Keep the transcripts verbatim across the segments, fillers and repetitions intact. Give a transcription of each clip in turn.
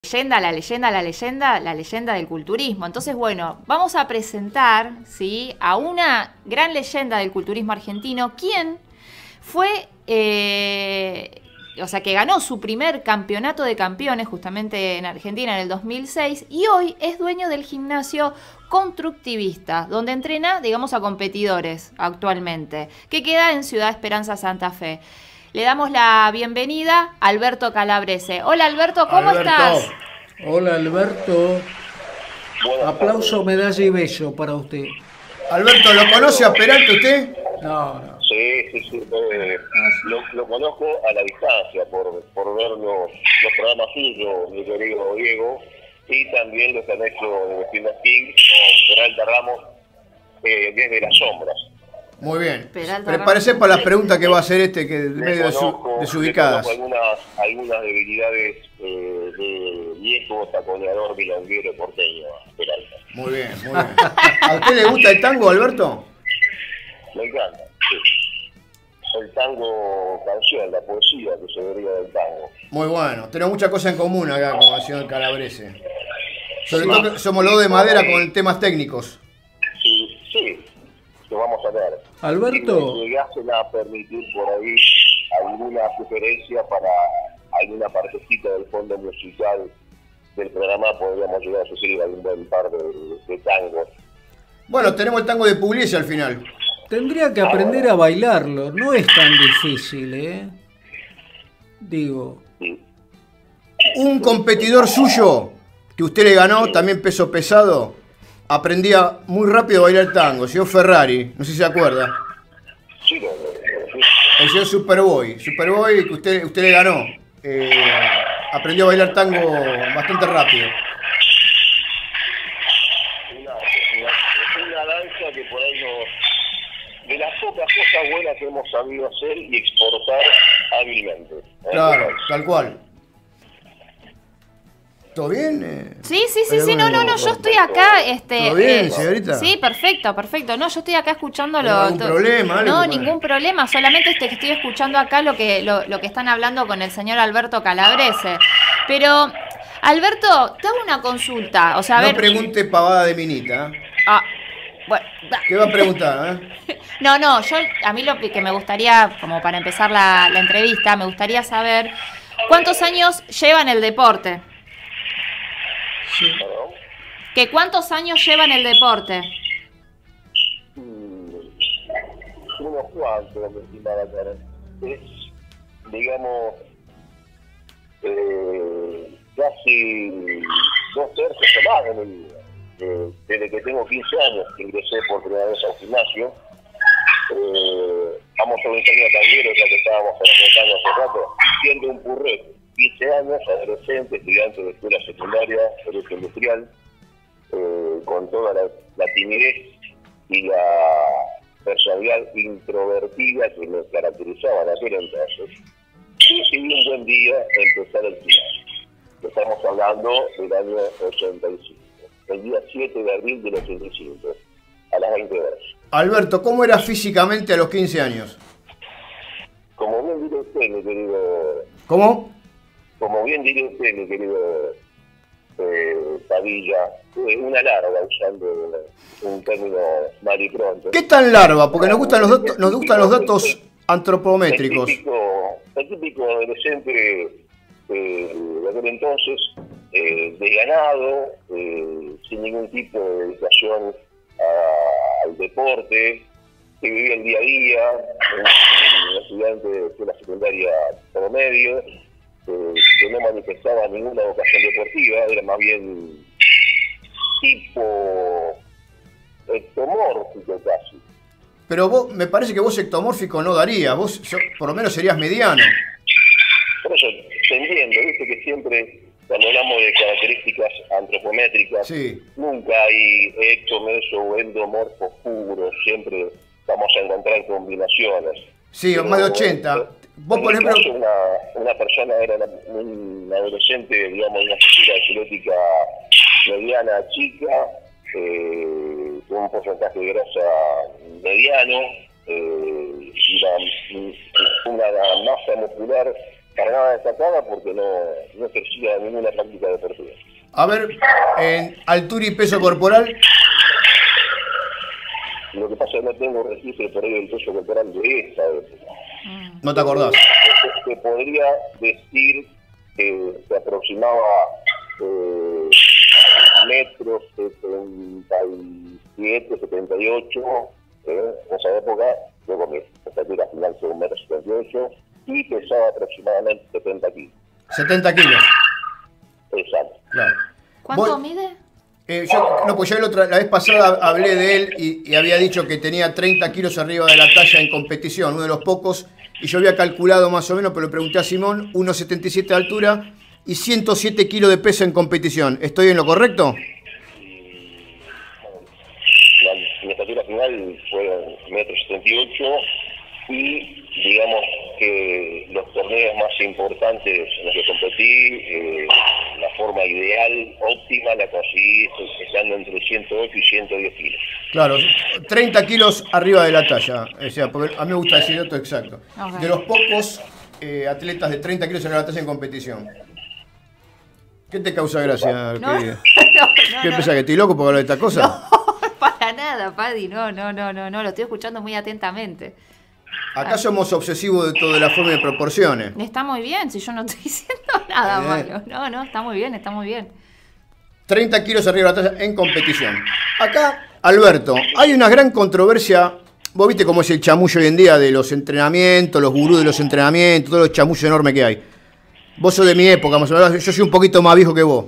leyenda, la leyenda, la leyenda, la leyenda del culturismo. Entonces, bueno, vamos a presentar, ¿sí?, a una gran leyenda del culturismo argentino, quien fue, eh, o sea, que ganó su primer campeonato de campeones justamente en Argentina en el dos mil seis, y hoy es dueño del gimnasio Constructivista, donde entrena, digamos, a competidores actualmente, que queda en Ciudad Esperanza, Santa Fe. Le damos la bienvenida a Alberto Calabrese. Hola Alberto, ¿cómo Alberto. estás? Hola Alberto. Aplauso, medalla y beso para usted. Alberto, ¿lo conoce a Peralta usted? No, no. Sí, sí, sí. Eh, lo, lo conozco a la distancia por, por ver los, los programas suyos, mi querido Diego, y también los que han hecho de Vecinos King con Peralta Ramos eh, desde las sombras. Muy bien. Peralta Prepárese Ramos. para la pregunta que va a hacer este, que Le medio desu- conozco, desubicadas. le conozco algunas, algunas debilidades eh, de viejo taconeador milonguero porteño, Peralta. Muy bien, muy bien. ¿A usted le gusta el tango, Alberto? Me encanta, sí. El tango canción, la poesía que se deriva del tango. Muy bueno. Tenemos muchas cosas en común acá con el señor Calabrese. Sobre todo que somos los dos de madera con temas técnicos. Sí, sí, lo vamos a ver. Alberto. Si me llegasen a permitir por ahí alguna sugerencia para alguna partecita del fondo musical del programa, podríamos llegar a sugerir algún buen par de, de tangos. Bueno, tenemos el tango de Pugliese al final. Tendría que aprender a bailarlo. No es tan difícil, ¿eh? Digo. Sí. Un competidor suyo, que usted le ganó, también peso pesado, aprendía muy rápido a bailar tango, el señor Ferrari, no sé si se acuerda. Sí, lo, lo- sí. El señor Superboy, Superboy que usted, usted le ganó, eh, aprendió a bailar tango bastante rápido. Una, una, una danza que por ahí nos, de las pocas cosas buenas que hemos sabido hacer y exportar hábilmente. ¿eh? Claro, tal cual. ¿Todo bien? Eh, Sí, sí, sí, ¿hay sí, no, alguna- no, no, yo estoy acá, este... ¿Todo bien, eh, señorita? Sí, perfecto, perfecto. No, yo estoy acá escuchándolo. ¿Algún to- problema, algo? No, Bueno. ningún problema, solamente este que estoy escuchando acá lo que, lo, lo que están hablando con el señor Alberto Calabrese. Pero, Alberto, te hago una consulta, o sea, a No ver... pregunte pavada de minita. ¿eh? Ah, bueno, ¿Qué va a preguntar? Eh? no, no, yo, a mí lo que me gustaría, como para empezar la, la entrevista, me gustaría saber cuántos años lleva en el deporte. Perdón. ¿Que cuántos años lleva en el deporte? Mm, unos cuantos, mi estimada Karen. Es, digamos, eh, casi dos tercios o más de mi vida. Eh, desde que tengo quince años que ingresé por primera vez al gimnasio, eh, vamos a un ensayo tanguero, ya que estábamos presentando hace rato, siendo un purrete, quince años, adolescente, estudiante de escuela secundaria, colegio industrial, eh, con toda la, la timidez y la personalidad introvertida que me caracterizaba en aquel entonces. Y decidí un buen día empezar el gimnasio. Estamos hablando del año ochenta y cinco, el día siete de abril del ochenta y cinco, a las veinte horas. Alberto, ¿cómo era físicamente a los quince años? Como bien diré usted, mi querido, ¿Cómo? como bien diré usted, mi querido eh, Padilla, eh, una larva, usando un término mal y pronto. ¿Qué tan larva? Porque nos gustan los datos, nos gustan los datos antropométricos. El típico, el típico adolescente eh, de aquel entonces, eh, desganado, eh, sin ningún tipo de dedicación a- al deporte, que vivía el día a día, un, un estudiante de escuela secundaria promedio, eh, que no manifestaba ninguna vocación deportiva, era más bien tipo ectomórfico casi. Pero vos, me parece que vos ectomórfico no darías, vos so- por lo menos serías mediano. Por eso, entendiendo, viste que siempre, cuando hablamos de características antropométricas, Sí. nunca hay ecto, meso o endomorfo puro, siempre vamos a encontrar combinaciones. Sí, Pero, más de ochenta. eh, Vos, en por mi ejemplo, caso, una, una persona era una- un adolescente, digamos, una estructura esquelética mediana, chica, eh, con un porcentaje de grasa mediano, eh, y una, una masa muscular cargada destacada porque no, no ejercía ninguna práctica deportiva. A ver, en altura y peso corporal. Lo que pasa es que no tengo registro por ahí del peso corporal de esta época. No te acordás. Se podría decir que se aproximaba eh, metros setenta y siete, setenta y ocho, eh, en esa época, luego mi estatura final fue un metro setenta y ocho y pesaba aproximadamente setenta kilos. setenta kilos. Exacto. Claro. ¿Cuánto Vos- mide? Eh, yo, no, pues yo la, otra, la vez pasada hablé de él y, y había dicho que tenía treinta kilos arriba de la talla en competición, uno de los pocos, y yo había calculado más o menos, pero le pregunté a Simón, uno setenta y siete de altura y ciento siete kilos de peso en competición. ¿Estoy en lo correcto? La, mi estatura final fue un metro setenta y ocho y digamos que los torneos más importantes en los que competí, eh, la forma ideal, óptima, la conseguí estando entre ciento ocho y ciento diez kilos. Claro, treinta kilos arriba de la talla. O sea, porque a mí me gusta decir esto exacto. Ok. De los pocos eh, atletas de treinta kilos arriba de la talla en competición. ¿Qué te causa gracia, No, querida? no, no, ¿Qué no. pensás, que estoy loco por hablar de esta cosa? No, para nada, Paddy, no, no, no, no, no, lo estoy escuchando muy atentamente. Acá somos obsesivos de todo, de la forma y de proporciones. Está muy bien, si yo no estoy diciendo nada Bien. malo. No, no, está muy bien, está muy bien. treinta kilos arriba de la talla en competición. Acá, Alberto, hay una gran controversia. Vos viste cómo es el chamullo hoy en día de los entrenamientos, los gurús de los entrenamientos, todos los chamullos enormes que hay. Vos sos de mi época, más o menos. Yo soy un poquito más viejo que vos.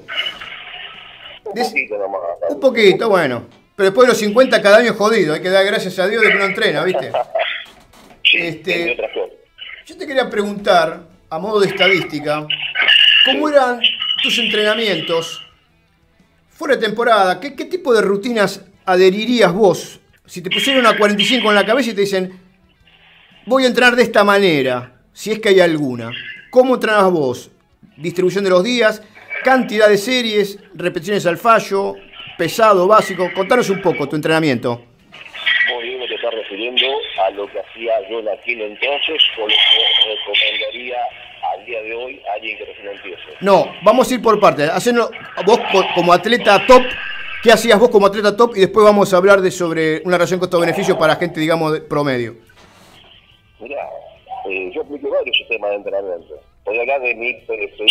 Un Des- poquito nomás. Un poquito, bueno. Pero después de los cincuenta cada año es jodido. Hay que dar gracias a Dios de que uno entrena, ¿viste? Sí, Este- entre otras cosas. Yo te quería preguntar, a modo de estadística, ¿cómo eran tus entrenamientos fuera de temporada? ¿Qué, qué tipo de rutinas adherirías vos? Si te pusieran una cuarenta y cinco en la cabeza y te dicen, voy a entrenar de esta manera, si es que hay alguna. ¿Cómo entrenás vos? Distribución de los días, cantidad de series, repeticiones al fallo, pesado, básico. Contanos un poco tu entrenamiento. Muy bien, te estás refiriendo a lo que hacía yo en aquel entonces o lo que recomendaría al día de hoy a alguien que recién empiece. No, vamos a ir por partes. Hacerlo vos co- como atleta top. ¿Qué hacías vos como atleta top? Y después vamos a hablar de sobre una relación costo-beneficio para gente, digamos, de promedio. Mirá, eh, yo apliqué varios sistemas de entrenamiento. Voy a hablar de mi preferido,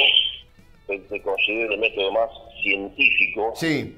el que considero el método más científico, Sí,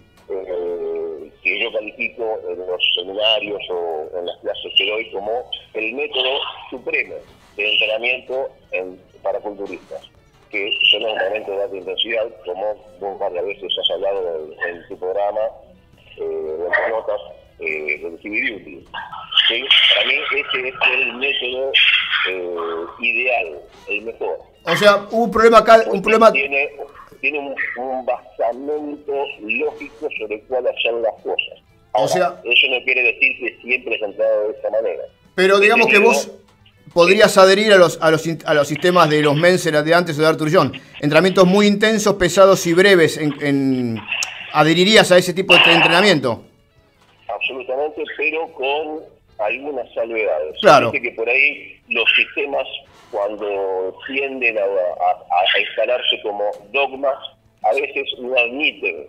eh, que yo califico en los seminarios o en las clases que doy como el método supremo de entrenamiento en, para culturistas, que son los momentos de alta intensidad, como vos varias veces has hablado en, en tu programa, eh, en tus notas, eh, del Heavy Duty. ¿Sí? Para mí ese es el método eh, ideal, el mejor. o sea, hubo un problema acá, un problema... Tiene, tiene un, un basamento lógico sobre el cual hacer las cosas. Ahora, O sea- eso no quiere decir que siempre se ha entrado de esa manera. Pero digamos que vos podrías adherir a los, a los, in- a los sistemas de los Menser de antes o de Arturjón. Entrenamientos muy intensos, pesados y breves. En, en- ¿Adherirías a ese tipo de entrenamiento? Absolutamente, pero con algunas salvedades. Claro. Viste que por ahí los sistemas, cuando tienden a, a- a instalarse como dogmas, a veces no admiten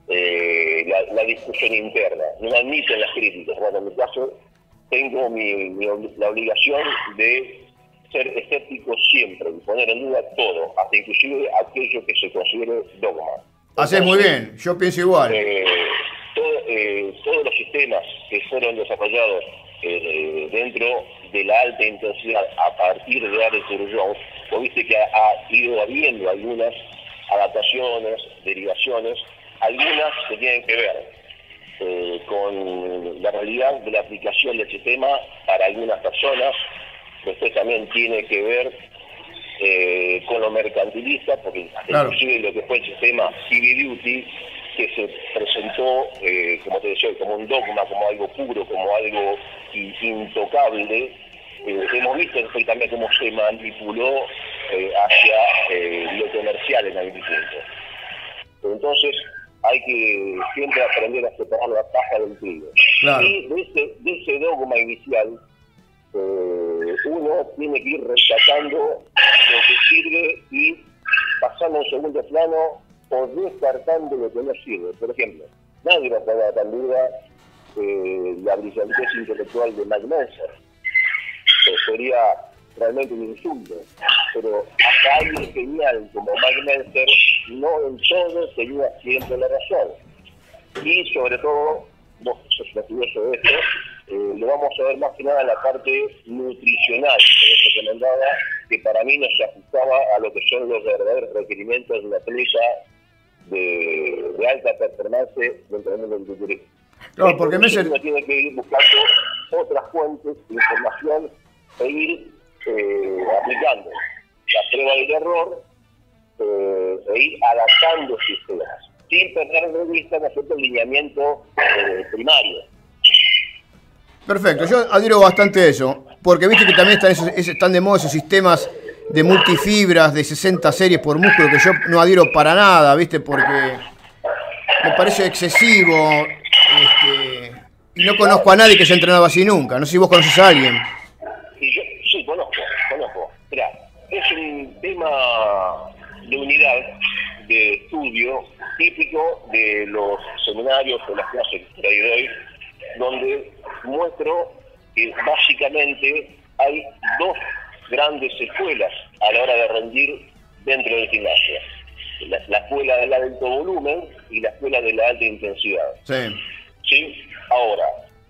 eh, la, la discusión interna, no admiten las críticas. Bueno, en mi caso, tengo mi, mi obli- la obligación de ser escéptico siempre, y poner en duda todo, hasta inclusive aquello que se considere dogma. Hacés muy bien, yo pienso igual. Eh, todo, eh, todos los sistemas que fueron desarrollados eh, dentro de la alta intensidad a partir de Arturjón, vos viste que ha, ha ido habiendo algunas adaptaciones, derivaciones, algunas que tienen que ver eh, con la realidad de la aplicación del sistema para algunas personas, después también tiene que ver eh, con lo mercantilista, porque Claro. inclusive lo que fue el sistema Heavy Duty, que se presentó, eh, como te decía, como un dogma, como algo puro, como algo in- intocable, eh, hemos visto después también cómo se manipuló eh, hacia eh, lo comercial en algún punto. Entonces hay que siempre aprender a separar la paja del trigo. Claro. Y de ese, de ese dogma inicial, eh, uno tiene que ir rescatando lo que sirve y pasando a un segundo plano o descartando lo que no sirve. Por ejemplo, nadie va a poner tan duda eh, la brillantez intelectual de Mike Menzer. Eh, sería realmente un insulto, pero hasta alguien genial como Mike Menzer no en todo tenía siempre la razón. Y sobre todo, vos sos un estudioso de esto, eh, lo vamos a ver más que nada en la parte nutricional que se recomendaba, que para mí no se ajustaba a lo que son los verdaderos requerimientos de una atleta de, de alta performance dentro del mundo del culturismo. Claro, porque Menzer uno tiene que ir buscando otras fuentes de información e ir eh, aplicando la prueba del error eh, e ir adaptando sistemas, sin perder de vista el lineamiento eh, primario. Perfecto, yo adhiero bastante a eso, porque viste que también están, esos, están de moda esos sistemas de multifibras de sesenta series por músculo, que yo no adhiero para nada, viste, porque me parece excesivo, este, y no conozco a nadie que haya entrenado así nunca, no sé si vos conoces a alguien. Y yo, sí, conozco, conozco. Mirá, es un tema de unidad, de estudio, típico de los seminarios o las clases que ahí doy, donde muestro que básicamente hay dos grandes escuelas a la hora de rendir dentro del gimnasio. La, la escuela del alto volumen y la escuela de la alta intensidad. Sí. ¿Sí? Ahora,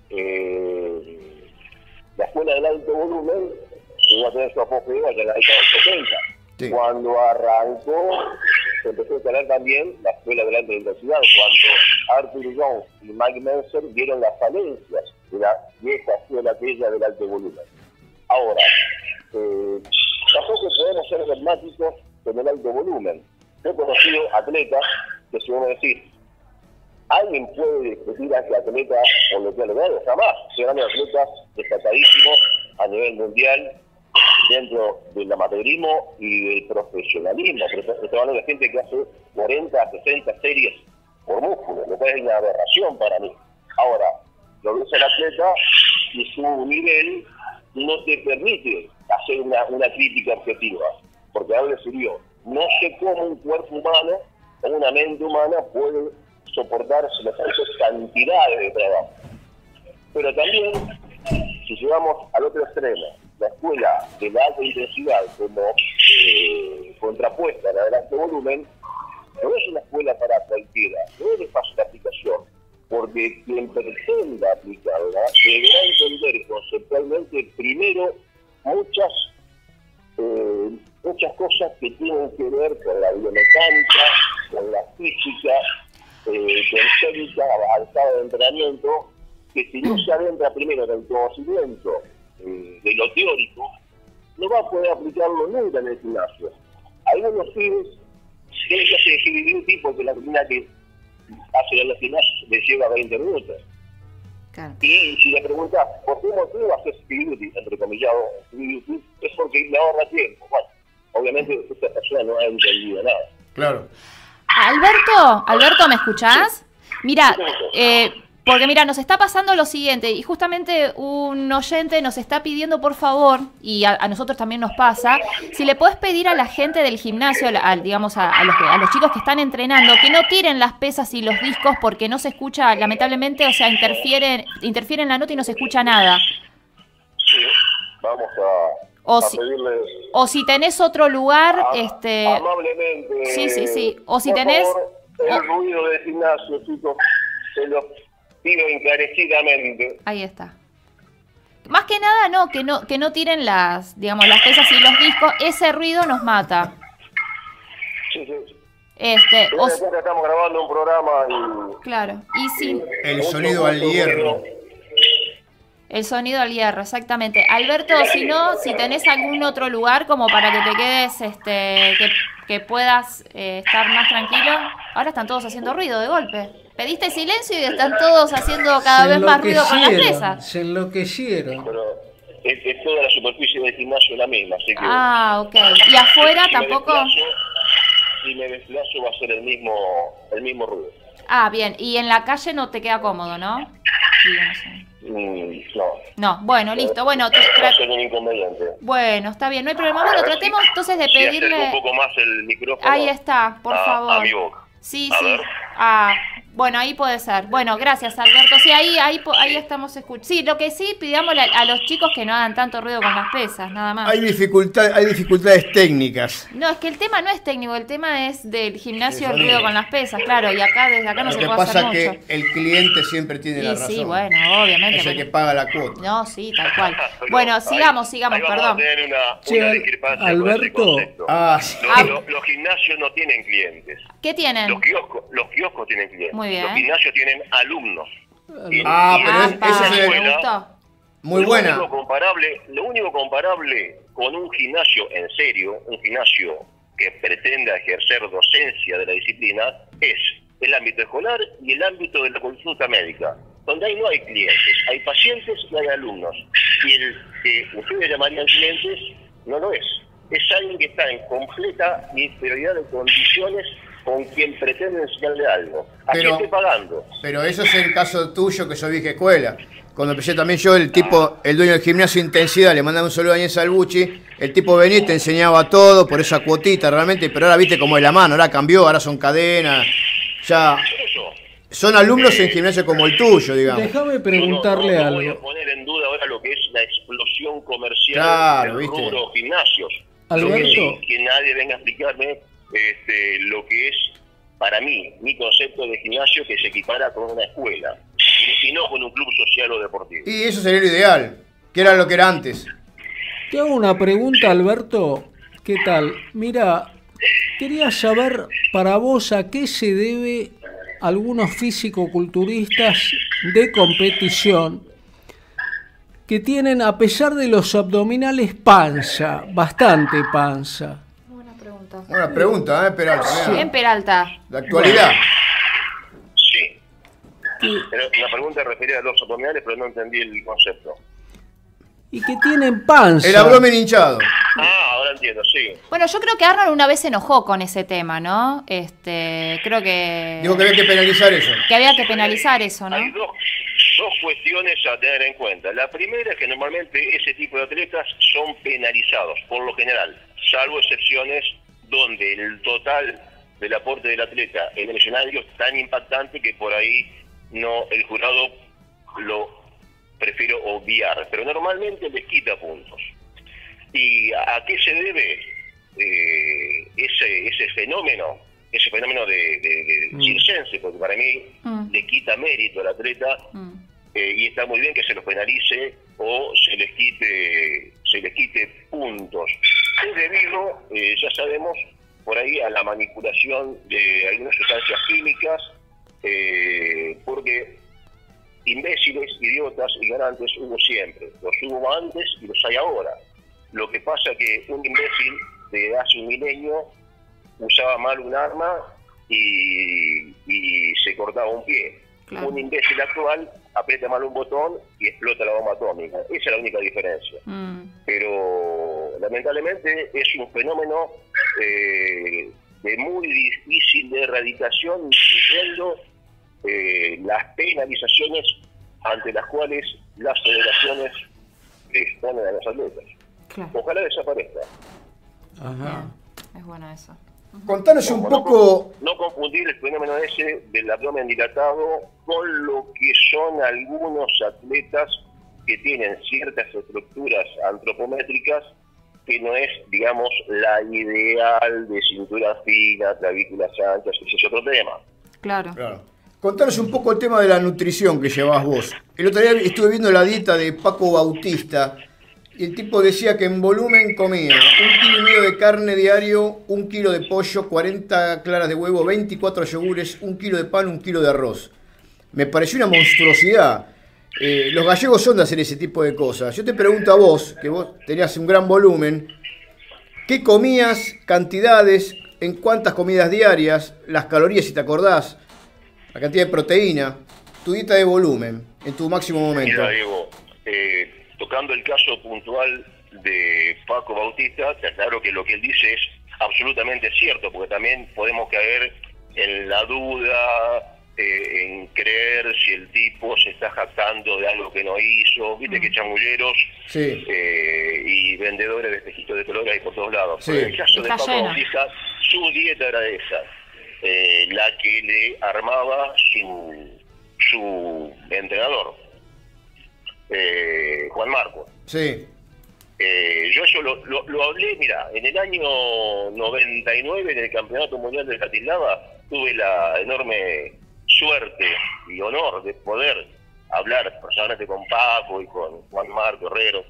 eh, la escuela del alto volumen llegó a tener su apogeo allá en la década del setenta. Sí. Cuando arrancó, se empezó a instalar también la escuela de la alta intensidad, cuando Arthur Jones y Mike Menzer vieron las falencias de la vieja escuela aquella del alto volumen. Ahora, eh, tampoco podemos ser dogmáticos con el alto volumen. Yo he conocido atletas que, si uno decir, ¿alguien puede discutir a ese atleta por lo que ha logrado? Jamás. Se grandes atletas destacadísimos a nivel mundial dentro del amateurismo y del profesionalismo. Estoy hablando de gente que hace cuarenta, sesenta series por músculo, lo cual es una aberración para mí. Ahora, lo ves al atleta y su nivel no te permite hacer una, una crítica objetiva, porque ahora le sirvió. No sé cómo un cuerpo humano o una mente humana puede soportar semejantes cantidades de trabajo. Pero también, si llegamos al otro extremo, la escuela de la alta intensidad como eh, contrapuesta a la del alto volumen, no es una escuela para cualquiera, no es de fácil aplicación, porque quien pretenda aplicarla deberá entender conceptualmente primero muchas eh, muchas cosas que tienen que ver con la biomecánica, con la física, eh, con técnicas avanzadas de entrenamiento, que si no se adentra primero en el conocimiento eh, de lo teórico, no va a poder aplicarlo nunca en el gimnasio. Algunos pibes tienen que hacer Heavy Duty porque la rutina que hace en los gimnasios le lleva veinte minutos. Claro. Y si le preguntas, ¿por qué motivo haces Heavy Duty? Entre comillado, Heavy Duty, es porque me ahorra tiempo. Bueno, obviamente esta persona no ha entendido nada. Claro. Alberto, Alberto, ¿me escuchás? Mira, eh, porque mira, nos está pasando lo siguiente, y justamente un oyente nos está pidiendo, por favor, y a, a nosotros también nos pasa, si le puedes pedir a la gente del gimnasio, a, digamos a, a, los, a los chicos que están entrenando, que no tiren las pesas y los discos porque no se escucha, lamentablemente, o sea, interfieren, interfieren la nota y no se escucha nada. Sí, vamos a... O si, o si tenés otro lugar, a, este... amablemente. Sí, sí, sí. O si por tenés... Favor, el o... ruido del gimnasio, chicos, se los pido encarecidamente. Ahí está. Más que nada, no, que no, que no tiren las, digamos, las pesas y los discos. Ese ruido nos mata. Sí, sí. Este, Pero o... después estamos grabando un programa y... Claro, y sí. El sonido al hierro. El sonido al hierro, exactamente. Alberto, si no, si tenés algún otro lugar como para que te quedes, este, que, que puedas eh, estar más tranquilo. Ahora están todos haciendo ruido de golpe. Pediste silencio y están todos haciendo cada vez más ruido con las pesas. Se enloquecieron. Pero es, es toda la superficie del gimnasio la misma, así que... Ah, ok. ¿Y afuera si tampoco? Me desplazo, si me desplazo va a ser el mismo, el mismo ruido. Ah, bien. Y en la calle no te queda cómodo, ¿no? Digo, no sé. Mm, no. No, bueno, listo. Bueno, te- No tra- tengo ningún inconveniente. bueno, está bien, no hay problema. Bueno, tratemos entonces de Si acerco pedirle... un poco más el micrófono. Ahí está, por a, favor. A mi boca. Sí, A sí. ver. Ah, bueno, ahí puede ser. Bueno, gracias, Alberto. Sí, ahí ahí po- ahí estamos escuchando. Sí, lo que sí, pidámosle a, a los chicos que no hagan tanto ruido con las pesas, nada más. Hay, dificultad, hay dificultades técnicas. No, es que el tema no es técnico, el tema es del gimnasio, Sí, el ruido sonido. con las pesas, claro, y acá desde acá no Lo se que puede hacer pasa mucho. es que el cliente siempre tiene la Y razón. sí, bueno, obviamente. Es el porque- que paga la cuota. No, sí, tal cual. Pero Bueno, ahí- sigamos, sigamos, ahí vamos perdón. a tener una, Che, una Al- discrepancia Alberto. con ese concepto. Ah, sí. Los, Ah. los- los gimnasios no tienen clientes. ¿Qué tienen? Los kioscos, los kioscos tienen clientes. Muy bien. Los gimnasios tienen alumnos. Y- Ah, y pero en es- Apa, eso una es el- me escuela, gustó. Muy lo buena. Único comparable, lo único comparable con un gimnasio en serio, un gimnasio que pretenda ejercer docencia de la disciplina, es el ámbito escolar y el ámbito de la consulta médica, donde ahí no hay clientes, hay pacientes y hay alumnos. Y el que ustedes llamarían clientes no lo es. Es alguien que está en completa inferioridad de condiciones con quien pretende enseñarle algo. ¿A Pero- quién esté pagando? Pero eso es el caso tuyo, que sos vieja escuela. Cuando empecé también yo, el tipo, el dueño del gimnasio Intensidad, le mandaba un saludo a Daniel Salvucci, el tipo venía y te enseñaba todo por esa cuotita realmente, pero ahora viste cómo es la mano, ahora cambió, ahora son cadenas, ya Eso. son alumnos en gimnasio como el tuyo, digamos. Déjame Yo preguntarle no, no, no voy a algo. poner en duda ahora lo que es la explosión comercial Claro, del ¿viste? rubro gimnasios. Alberto. Lo que sí, que nadie venga a explicarme este, lo que es, para mí, mi concepto de gimnasio que se equipara con una escuela y, y no con un club social o deportivo. Y eso sería lo ideal, que era lo que era antes. Te hago una pregunta, Alberto. ¿Qué tal? Mira, quería saber para vos a qué se debe algunos físico-culturistas de competición que tienen, a pesar de los abdominales, panza, bastante panza. Buena pregunta. Buena pregunta, ¿eh? Peralta, mirá. Bien, Peralta. La actualidad. Sí. Que- Pero la pregunta refería a los abdominales, pero no entendí el concepto. y que tienen panza. El abdomen hinchado. Ah, ahora entiendo, sí. Bueno, yo creo que Arnold una vez se enojó con ese tema, ¿no? Este, creo que... Digo que había que penalizar eso. que había que penalizar eso, ¿no? Hay dos, dos cuestiones a tener en cuenta. La primera es que normalmente ese tipo de atletas son penalizados, por lo general, salvo excepciones donde el total del aporte del atleta en el escenario es tan impactante que por ahí no el jurado lo prefiere obviar, pero normalmente les quita puntos. ¿Y a qué se debe eh, ese ese fenómeno? Ese fenómeno de, de, de Mm. circense, porque para mí Mm. le quita mérito al atleta Mm. eh, y está muy bien que se los penalice o se les quite se les quite puntos. Es debido, eh, ya sabemos, por ahí a la manipulación de algunas sustancias químicas, eh, porque imbéciles, idiotas, ignorantes hubo siempre, los hubo antes y los hay ahora. Lo que pasa que un imbécil de hace un milenio usaba mal un arma y, y se cortaba un pie. Claro. Un imbécil actual aprieta mal un botón y explota la bomba atómica. Esa es la única diferencia. Mm. Pero lamentablemente es un fenómeno eh, de muy difícil de erradicación, incluyendo eh, las penalizaciones ante las cuales las federaciones exponen a los atletas. Claro. Ojalá desaparezca. Ajá. Es bueno eso. Contanos un No, poco. No, no confundir el fenómeno ese del abdomen dilatado con lo que son algunos atletas que tienen ciertas estructuras antropométricas que no es, digamos, la ideal de cintura fina, clavículas anchas, ese es otro tema. Claro. Claro. Contanos un poco el tema de la nutrición que llevas vos. El otro día estuve viendo la dieta de Paco Bautista y el tipo decía que en volumen comía un kilo y medio de carne diario, un kilo de pollo, cuarenta claras de huevo, veinticuatro yogures, un kilo de pan, un kilo de arroz. Me pareció una monstruosidad. Eh, los gallegos son de hacer ese tipo de cosas. Yo te pregunto a vos, que vos tenías un gran volumen, ¿qué comías, cantidades, en cuántas comidas diarias, las calorías si te acordás, la cantidad de proteína, tu dieta de volumen, en tu máximo momento? Mira, Diego, eh, tocando el caso puntual de Paco Bautista, te aclaro que lo que él dice es absolutamente cierto, porque también podemos caer en la duda eh, en creer si el tipo se está jactando de algo que no hizo, viste que chamulleros Sí. eh, y vendedores de espejitos de color hay por todos lados. Sí. Pero en el caso de Está Paco lleno. Bautista, su dieta era esa, eh, la que le armaba su, su entrenador, eh, Juan Marco. Sí. Eh, yo eso lo, lo, lo hablé, mira, en el año noventa y nueve, en el Campeonato Mundial de Bratislava, tuve la enorme suerte y honor de poder hablar personalmente con Paco y con Juan Marco Herrero,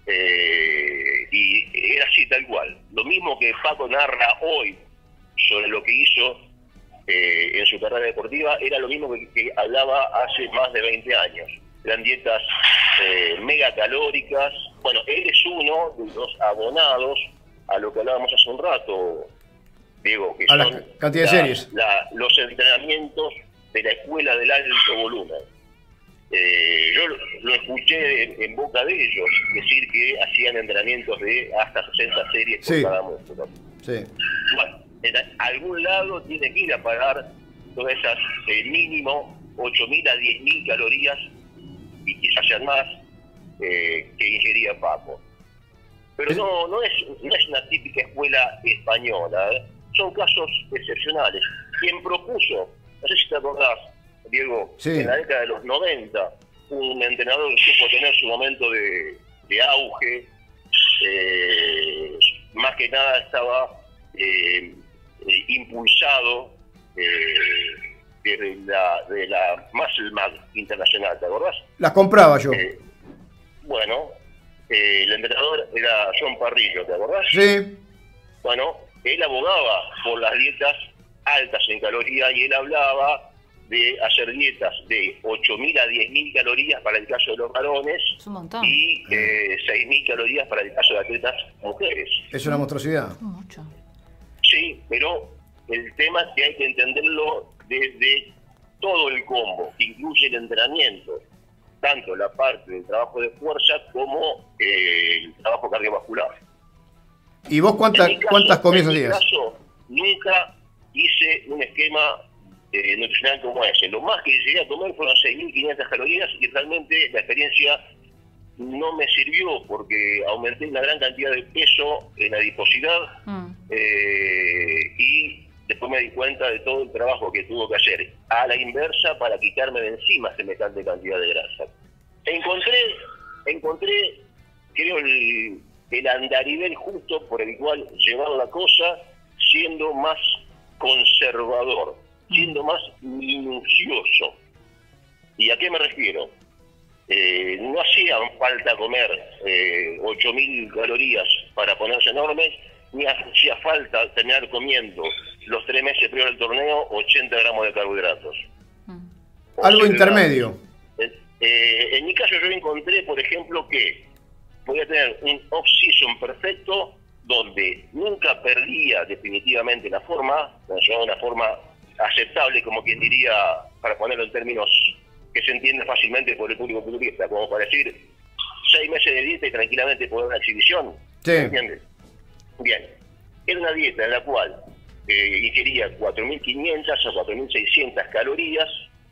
eh, y era así, tal cual. Lo mismo que Paco narra hoy sobre lo que hizo eh, en su carrera deportiva, era lo mismo que, que hablaba hace más de veinte años. Eran dietas eh, megacalóricas. Bueno, él es uno de los abonados a lo que hablábamos hace un rato, Diego, que A la son cantidad de la- series. la- los entrenamientos de la escuela del alto volumen. Eh, yo lo, lo escuché en, en boca de ellos decir que hacían entrenamientos de hasta sesenta series por Sí. cada músculo. Sí. Bueno, en algún lado tiene que ir a pagar todas esas, eh, mínimo ocho mil a diez mil calorías, y quizás sean más, eh, que ingería Paco. Pero Es- no no es no es una típica escuela española, ¿eh? Son casos excepcionales. Quien propuso, no sé si te acordás, Diego, Sí. en la década de los noventa, un entrenador que supo tener su momento de, de auge, eh, más que nada estaba eh, eh, impulsado eh, de la, de la Muscle Mag internacional, ¿te acordás? Las compraba yo. Eh, bueno, eh, el entrenador era John Parrillo, ¿te acordás? Sí. Bueno, él abogaba por las dietas altas en calorías y él hablaba de hacer dietas de ocho mil a diez mil calorías para el caso de los varones Es un montón. y eh, seis mil calorías para el caso de atletas mujeres. Es una monstruosidad. Mucho. Sí, pero el tema es que hay que entenderlo desde todo el combo, que incluye el entrenamiento, tanto la parte del trabajo de fuerza como eh, el trabajo cardiovascular. ¿Y vos cuántas, En mi caso- cuántas comías en mi hacías? caso, nunca hice un esquema eh, nutricional como ese. Lo más que llegué a comer fueron seis mil quinientas calorías y realmente la experiencia no me sirvió porque aumenté una gran cantidad de peso en adiposidad Mm. eh, y después me di cuenta de todo el trabajo que tuvo que hacer a la inversa para quitarme de encima semejante cantidad de grasa. Encontré, encontré creo, el, el andarivel justo por el cual llevar la cosa siendo más conservador, siendo más minucioso. ¿Y a qué me refiero? Eh, no hacía falta comer eh, ocho mil calorías para ponerse enormes, ni hacía falta terminar comiendo los tres meses previo al torneo ochenta gramos de carbohidratos. Mm. O Algo sea, intermedio. eh, eh, en mi caso yo encontré, por ejemplo, que podía tener un off-season perfecto donde nunca perdía definitivamente la forma, una forma aceptable, como quien diría, para ponerlo en términos que se entiende fácilmente por el público culturista, como para decir, seis meses de dieta y tranquilamente poder una exhibición. Sí. ¿Entiendes? Bien. Era una dieta en la cual eh, ingería cuatro mil quinientas o cuatro mil seiscientas calorías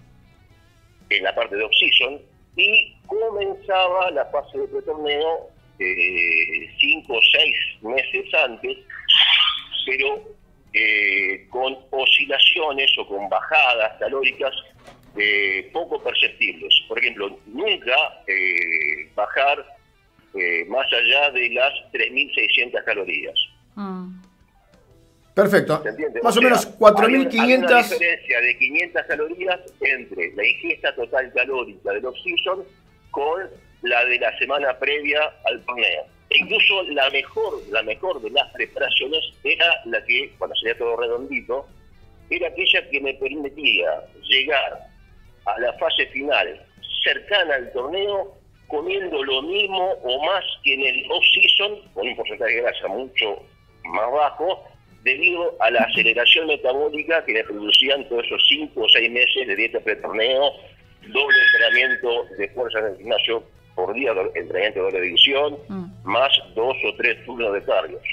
en la parte de off-season y comenzaba la fase de pretorneo eh, cinco o seis meses antes, pero eh, con oscilaciones o con bajadas calóricas eh, poco perceptibles. Por ejemplo, nunca eh, bajar eh, más allá de las tres mil seiscientas calorías. Mm. Perfecto. ¿Se entiende? Más o sea, menos cuatro hay mil una- hay quinientas. una diferencia de quinientas calorías entre la ingesta total calórica del off-season con la de la semana previa al torneo. E incluso la mejor, la mejor de las preparaciones era la que, cuando salía todo redondito, era aquella que me permitía llegar a la fase final cercana al torneo comiendo lo mismo o más que en el off-season, con un porcentaje de grasa mucho más bajo, debido a la aceleración metabólica que le producían todos esos cinco o seis meses de dieta pretorneo, doble entrenamiento de fuerza en el gimnasio por día, do- entrenamiento de doble división, Mm. más dos o tres turnos de cardios.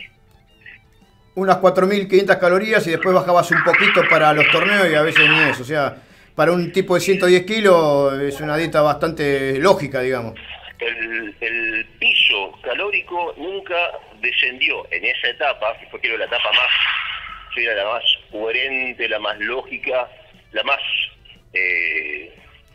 Unas cuatro mil quinientas calorías y después bajabas un poquito para los torneos y a veces ni eso. O sea, para un tipo de ciento diez kilos es una dieta bastante lógica, digamos. El, el piso calórico nunca descendió en esa etapa, que fue creo la etapa más, sí, era la más coherente, la más lógica, la más eh,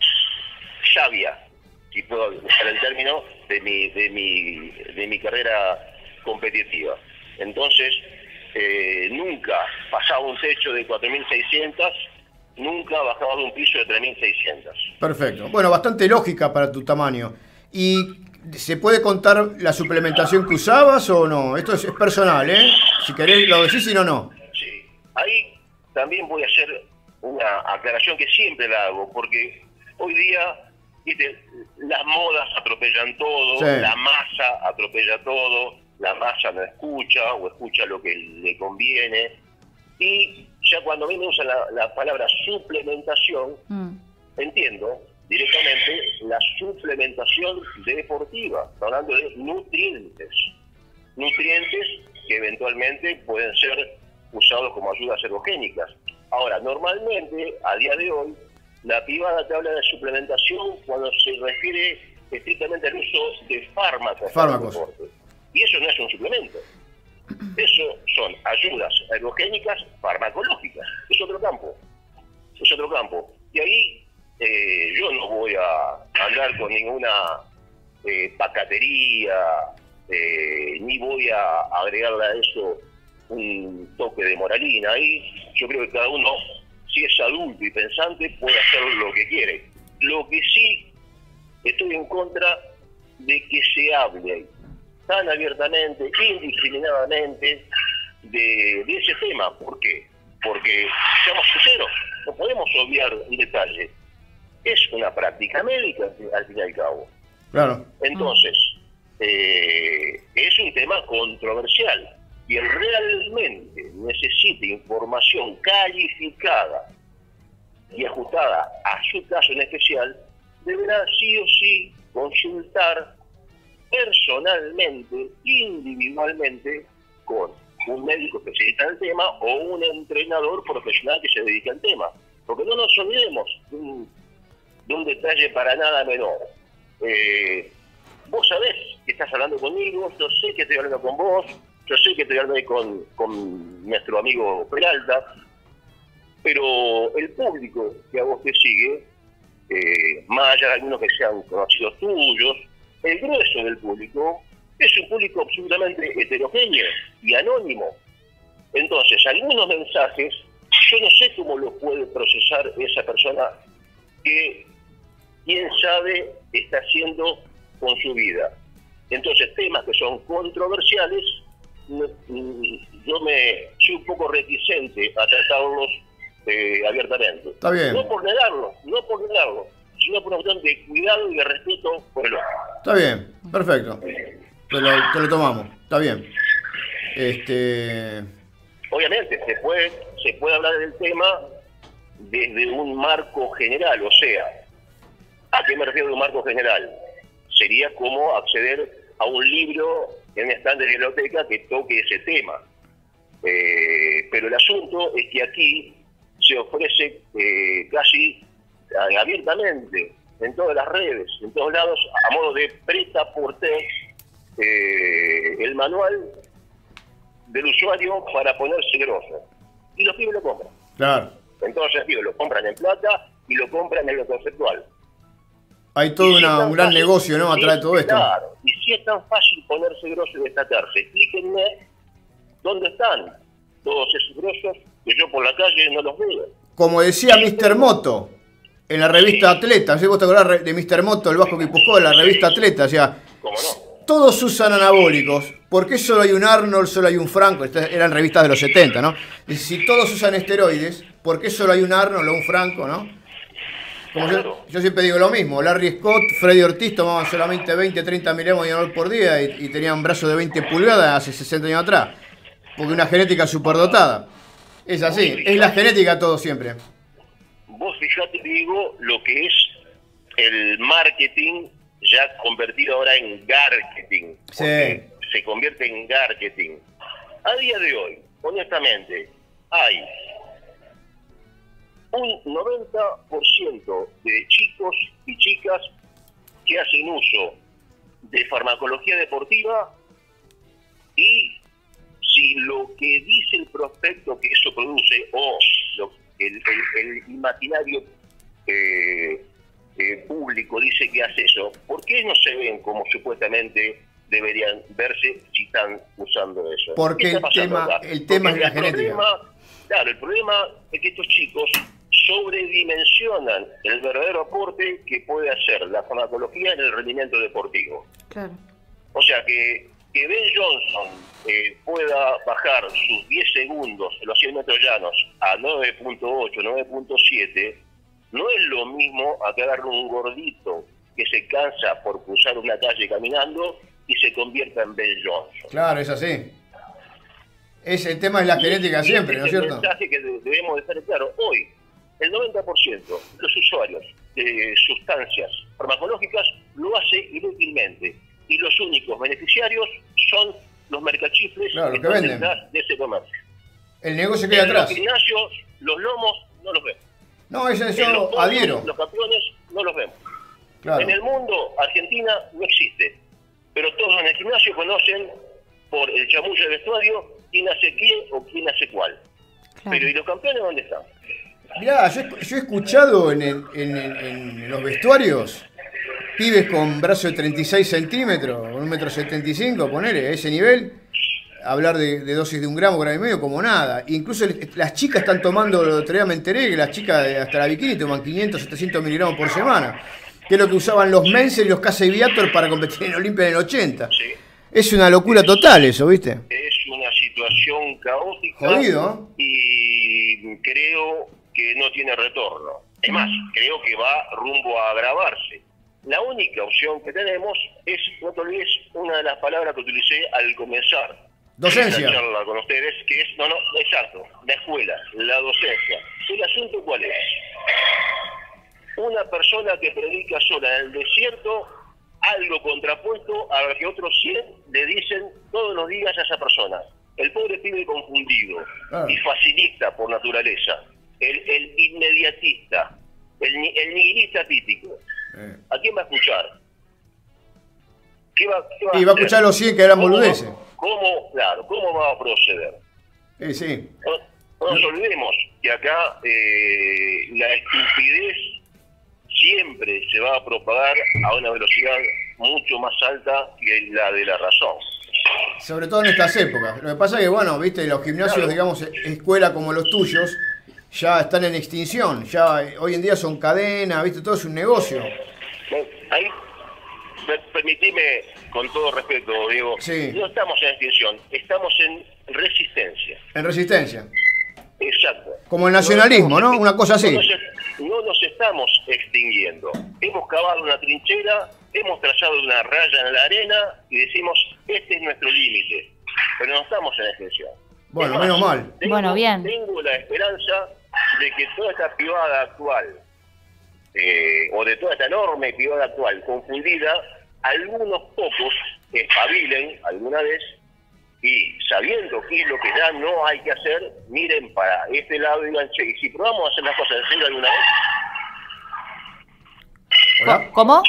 sabia, si puedo usar el término, de mi, de mi, de mi carrera competitiva. Entonces, eh, nunca pasaba un techo de cuatro mil seiscientos, nunca bajaba de un piso de tres mil seiscientos. Perfecto. Bueno, bastante lógica para tu tamaño. ¿Y se puede contar la suplementación que usabas o no? Esto es, es personal, ¿eh? Si querés lo decís, si no, no. Sí. Ahí también voy a hacer una aclaración que siempre la hago, porque hoy día, ¿viste? Las modas atropellan todo, Sí. la masa atropella todo, la masa no escucha o escucha lo que le conviene. Y ya cuando a mí me usan la, la palabra suplementación, Mm. entiendo directamente la suplementación deportiva. Está hablando de nutrientes. Nutrientes que eventualmente pueden ser usados como ayudas ergogénicas. Ahora, normalmente, a día de hoy, la privada te habla de suplementación cuando se refiere estrictamente al uso de fármacos. Fármacos. Para el deporte. Y eso no es un suplemento. Eso son ayudas ergogénicas farmacológicas. Es otro campo. Es otro campo. Y ahí eh, yo no voy a andar con ninguna eh, pacatería, eh, ni voy a agregarle a eso un toque de moralina. Ahí yo creo que cada uno, si es adulto y pensante, puede hacer lo que quiere. Lo que sí estoy en contra de que se hable tan abiertamente, indiscriminadamente, de, de ese tema. ¿Por qué? Porque, seamos sinceros, no podemos obviar un detalle. Es una práctica médica, al fin y al cabo. Claro. Entonces, eh, es un tema controversial. Quien realmente necesite información calificada y ajustada a su caso en especial, deberá sí o sí consultar personalmente, individualmente, con un médico especialista en el tema o un entrenador profesional que se dedica al tema. Porque no nos olvidemos de un, de un detalle para nada menor. Eh, vos sabés que estás hablando conmigo, yo sé que estoy hablando con vos, yo sé que estoy hablando con, con nuestro amigo Peralta, pero el público que a vos te sigue, eh, más allá de algunos que sean conocidos tuyos, el grueso del público es un público absolutamente heterogéneo y anónimo. Entonces, algunos mensajes, yo no sé cómo los puede procesar esa persona que, quién sabe, está haciendo con su vida. Entonces, temas que son controversiales, yo me soy un poco reticente a tratarlos eh, abiertamente. Está bien. No por negarlo, no por negarlo, sino por una cuestión de cuidado y de respeto por el otro. Está bien, perfecto. Te lo, te lo tomamos, está bien. Este... Obviamente, se puede, se puede hablar del tema desde un marco general, o sea, ¿a qué me refiero de un marco general? Sería como acceder a un libro en un stand de biblioteca que toque ese tema. Eh, pero el asunto es que aquí se ofrece eh, casi abiertamente, en todas las redes, en todos lados, a modo de prêt-à-porter, eh, el manual del usuario para ponerse grosso. Y los pibes lo compran. Claro. En todo sentido, lo compran en plata y lo compran en lo conceptual. Hay todo Y si una, es tan un gran fácil, negocio, ¿no? si Atrás de es- todo esto. Claro, y si es tan fácil ponerse grosso y destacarse, explíquenme dónde están todos esos grosos que yo por la calle no los veo. Como decía mister Moto en la revista Atleta, ¿sí? ¿Vos te acordás de mister Moto, el Vasco Guipuzcoa, en la revista Atleta? O sea, ¿Cómo no? todos usan anabólicos. ¿Por qué solo hay un Arnold, solo hay un Franco? Estas eran revistas de los setenta, ¿no? Y si todos usan esteroides, ¿por qué solo hay un Arnold o un Franco, no? Como yo, yo siempre digo lo mismo, Larry Scott, Freddy Ortiz tomaban solamente veinte, treinta miligramos de Dianol por día y, y tenían un brazo de veinte pulgadas hace sesenta años atrás. Porque una genética superdotada. Es así, es la genética todo siempre. Vos fijate, digo, lo que es el marketing ya convertido ahora en garketing. Sí. Porque se convierte en garketing. A día de hoy, honestamente, hay un noventa por ciento de chicos y chicas que hacen uso de farmacología deportiva, y si lo que dice el prospecto que eso produce o lo, el, el, el imaginario eh, eh, público dice que hace eso, ¿por qué no se ven como supuestamente deberían verse si están usando eso? Porque el tema, el tema es la el genética. Problema, claro, el problema es que estos chicos sobredimensionan el verdadero aporte que puede hacer la farmacología en el rendimiento deportivo. Claro. O sea, que, que Ben Johnson eh, pueda bajar sus diez segundos en los cien metros llanos a nueve punto ocho, nueve punto siete, no es lo mismo a que agarre un gordito que se cansa por cruzar una calle caminando y se convierta en Ben Johnson. Claro, es así. Ese tema es la genética Y siempre, ¿no es ese cierto? el mensaje que debemos dejar claro. Hoy, el noventa por ciento de los usuarios de sustancias farmacológicas lo hace inútilmente. Y los únicos beneficiarios son los mercachifles Claro, que que están venden. detrás de ese comercio. El negocio queda En atrás. los gimnasios, los lomos, no los vemos. No, eso En los yo podios, adhiero. los campeones, no los vemos. Claro. En el mundo, Argentina no existe. Pero todos en el gimnasio conocen por el chamullo de vestuario quién hace quién o quién hace cuál. Claro. Pero ¿y los campeones dónde están? Mirá, yo, he- yo he escuchado en, el- en, el- en los vestuarios pibes con brazo de treinta y seis centímetros, con un metro setenta y cinco, ponele, a ese nivel, hablar de, de dosis de un gramo, gramo y medio, como nada. Incluso el- las chicas están tomando, el otro día me enteré que las chicas de hasta la bikini toman quinientos, setecientos miligramos por semana, que es lo que usaban los Menzel y los Casey Viator para competir en Olimpia en el ochenta. Sí. Es una locura total eso, ¿viste? Es una situación caótica. Jodido, Y creo que no tiene retorno. Es más, creo que va rumbo a agravarse. La única opción que tenemos es, no te olvides, una de las palabras que utilicé al comenzar Docencia. esta charla con ustedes, que es, no, no, exacto, la escuela, la docencia. ¿El asunto cuál es? Una persona que predica sola en el desierto, algo contrapuesto a lo que otros cien le dicen todos los días a esa persona. El pobre pibe confundido Ah. y facilista por naturaleza, el, el inmediatista, el, ni- el nihilista típico. Eh. ¿A quién va a escuchar? ¿Qué va, qué Y va a hacer? escuchar los cien que eran ¿Cómo va- boludeces. ¿Cómo, claro, cómo va a proceder? Eh, sí. No, no nos olvidemos que acá eh, la estupidez siempre se va a propagar a una velocidad mucho más alta que la de la razón. Sobre todo en estas épocas. Lo que pasa es que, bueno, viste, los gimnasios, Claro. digamos, escuela como los tuyos, ya están en extinción. Ya eh, hoy en día son cadenas, viste, todo es un negocio. ¿No? Ahí, per- permitime, con todo respeto, Diego, Sí. no estamos en extinción, estamos en resistencia. En resistencia. Exacto. Como el nacionalismo, ¿no? Una cosa así. No nos, no nos estamos extinguiendo. Hemos cavado una trinchera, hemos trazado una raya en la arena y decimos, este es nuestro límite. Pero no estamos en extinción. Bueno, Es más, menos mal. tengo- Bueno, bien. Tengo la esperanza de que toda esta privada actual, eh, o de toda esta enorme privada actual confundida, algunos pocos espabilen alguna vez y sabiendo qué es lo que ya no hay que hacer, miren para este lado y digan, che, y si probamos a hacer las cosas en serio alguna vez. Hola, ¿Cómo?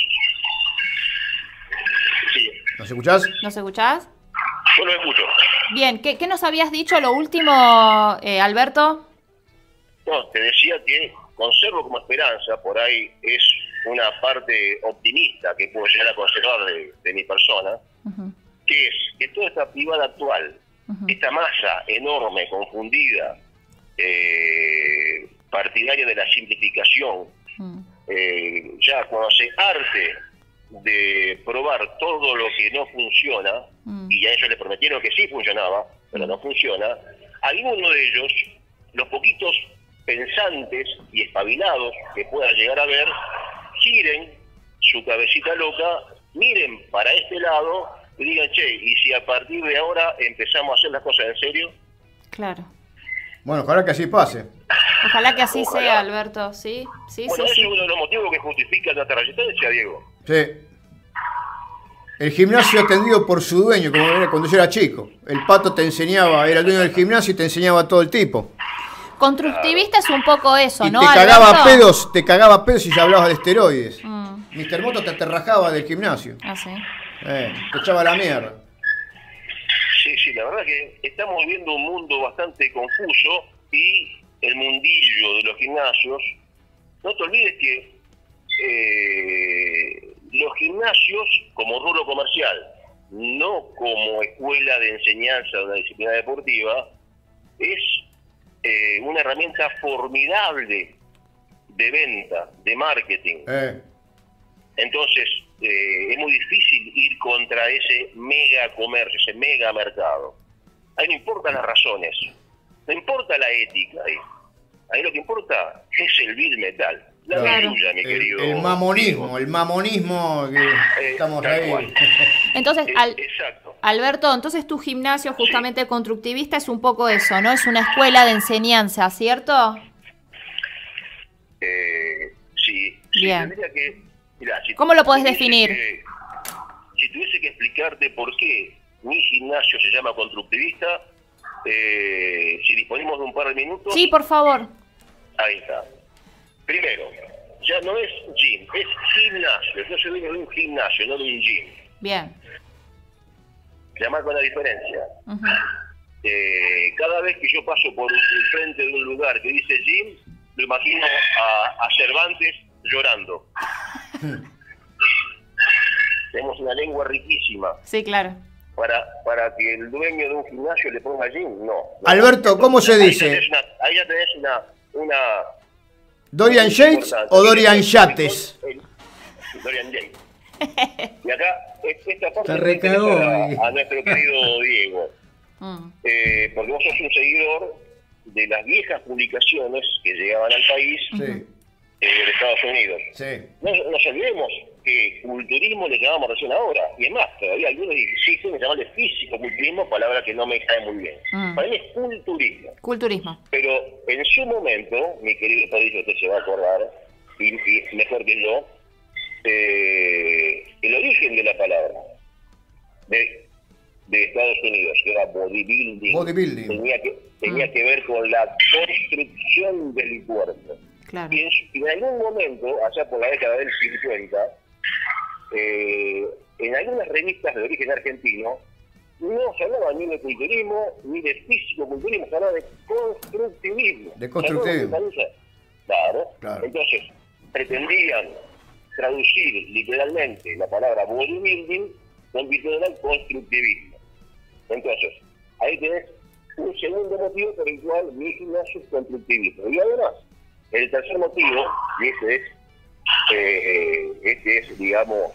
Sí, ¿nos escuchás? ¿Nos escuchás? yo lo escucho. Bien, ¿qué, qué nos habías dicho lo último, eh, Alberto? No, te decía que conservo como esperanza, por ahí es una parte optimista que puedo llegar a conservar de, de mi persona, Ujú, que es que toda esta privada actual, ujú. esta masa enorme, confundida, eh, partidaria de la simplificación, Mm. eh, ya cuando se arte de probar todo lo que no funciona, Mm. y a ellos les prometieron que sí funcionaba, pero no funciona, alguno de ellos, los poquitos pensantes y espabilados que puedan llegar a ver, giren su cabecita loca, miren para este lado y digan, che, y si a partir de ahora empezamos a hacer las cosas en serio. Claro. Bueno, ojalá que así pase. Ojalá que así Ojalá. sea, Alberto. Sí, sí, Bueno, sí, ese sí. es uno de los motivos que justifica la resistencia, Diego. Sí. El gimnasio atendido por su dueño, como era cuando yo era chico. El pato te enseñaba, era el dueño del gimnasio y te enseñaba todo el tipo. Constructivista es un poco eso, Y ¿no, te cagaba Alberto? pedos, te cagaba pedos si ya hablabas de esteroides. Mm. mister Moto te, te rajaba del gimnasio. Ah, sí. Eh, te echaba la mierda. Sí, sí, la verdad que estamos viviendo un mundo bastante confuso y el mundillo de los gimnasios, no te olvides que eh, los gimnasios como rubro comercial, no como escuela de enseñanza de una disciplina deportiva, es eh, una herramienta formidable de venta, de marketing. Eh. Entonces, eh, es muy difícil ir contra ese mega comercio, ese mega mercado. Ahí no importan las razones, no importa la ética ahí. Ahí lo que importa es el bill metal. La Claro. tuya, mi El, querido. el mamonismo, el mamonismo que Eh, estamos tal ahí. cual. Entonces, Eh, al- Exacto. Alberto, entonces tu gimnasio justamente constructivista es un poco eso, ¿no? Es una escuela de enseñanza, ¿cierto? Eh, sí, sí, Bien. tendría que... mirá, si ¿Cómo lo podés tuviese definir? que- si tuviese que explicarte por qué mi gimnasio se llama constructivista, eh, si disponemos de un par de minutos... Sí, por favor. Ahí está. Primero, ya no es gym, es gimnasio. Yo soy dueño de un gimnasio, no de un gym. Bien. Llamar con la diferencia. Ujú. Eh, cada vez que yo paso por el frente de un lugar que dice gym, lo imagino a, a Cervantes llorando. Tenemos una lengua riquísima. Sí, claro. Para, para que el dueño de un gimnasio le ponga gym, no. no. Alberto, ¿cómo se Ahí dice? tenés una- ahí ya tenés una... una ¿Dorian Yates o Dorian Yates? El- Dorian Yates. Y acá, es- esta parte Te le interesa recagó a, ahí. a nuestro querido Diego, Mm. eh, porque vos sos un seguidor de las viejas publicaciones que llegaban al país Sí, eh, de Estados Unidos. sí. No nos olvidemos que culturismo le llamamos recién ahora, y es más, todavía algunos insisten en llamarle físico-culturismo, palabra que no me cae muy bien. Mm. Para mí es culturismo. Culturismo. Pero en su momento, mi querido Padillo, usted se va a acordar, y, y mejor que yo, eh, el origen de la palabra de, de Estados Unidos, que era bodybuilding, Bodybuilding. tenía que tenía Mm. que ver con la construcción del cuerpo. Claro. Y en, y en algún momento, allá por la década del cincuenta, eh, en algunas revistas de origen argentino, no se hablaba ni de culturismo, ni de físico-culturismo, se hablaba de constructivismo. De constructivismo. ¿Sabes lo que parece? Claro. Claro. Entonces, pretendían traducir literalmente la palabra bodybuilding convirtiéndola en constructivismo. Entonces, ahí tenés un segundo motivo por el cual mi gimnasio es constructivismo. Y además, el tercer motivo, y este es, eh, este es digamos,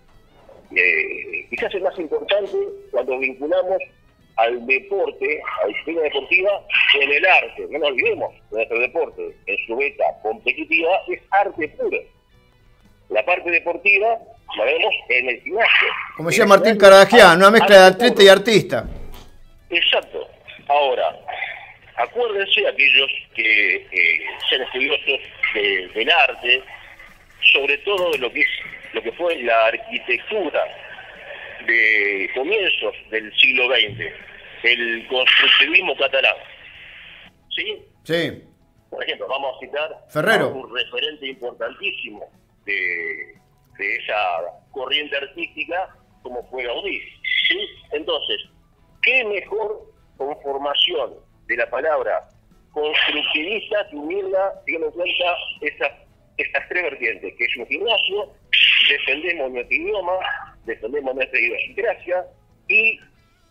eh, quizás el más importante cuando vinculamos al deporte, a la disciplina deportiva, con el arte. No nos olvidemos, nuestro deporte, en su beta competitiva, es arte puro. La parte deportiva la vemos en el gimnasio. Como decía Martín Caradagian, una mezcla de atleta y artista. Exacto. Ahora, acuérdense aquellos que eh, sean estudiosos de- del arte, sobre todo de lo que es lo que fue la arquitectura de comienzos del siglo veinte, el constructivismo catalán. ¿Sí? Sí. Por ejemplo, vamos a citar Ferrero. a un referente importantísimo de, de esa corriente artística como fue Gaudí. ¿Sí? Entonces, ¿qué mejor conformación de la palabra constructivista que unirla, teniendo en cuenta esas, estas tres vertientes, que es un gimnasio, defendemos nuestro idioma, defendemos nuestra idiosincrasia y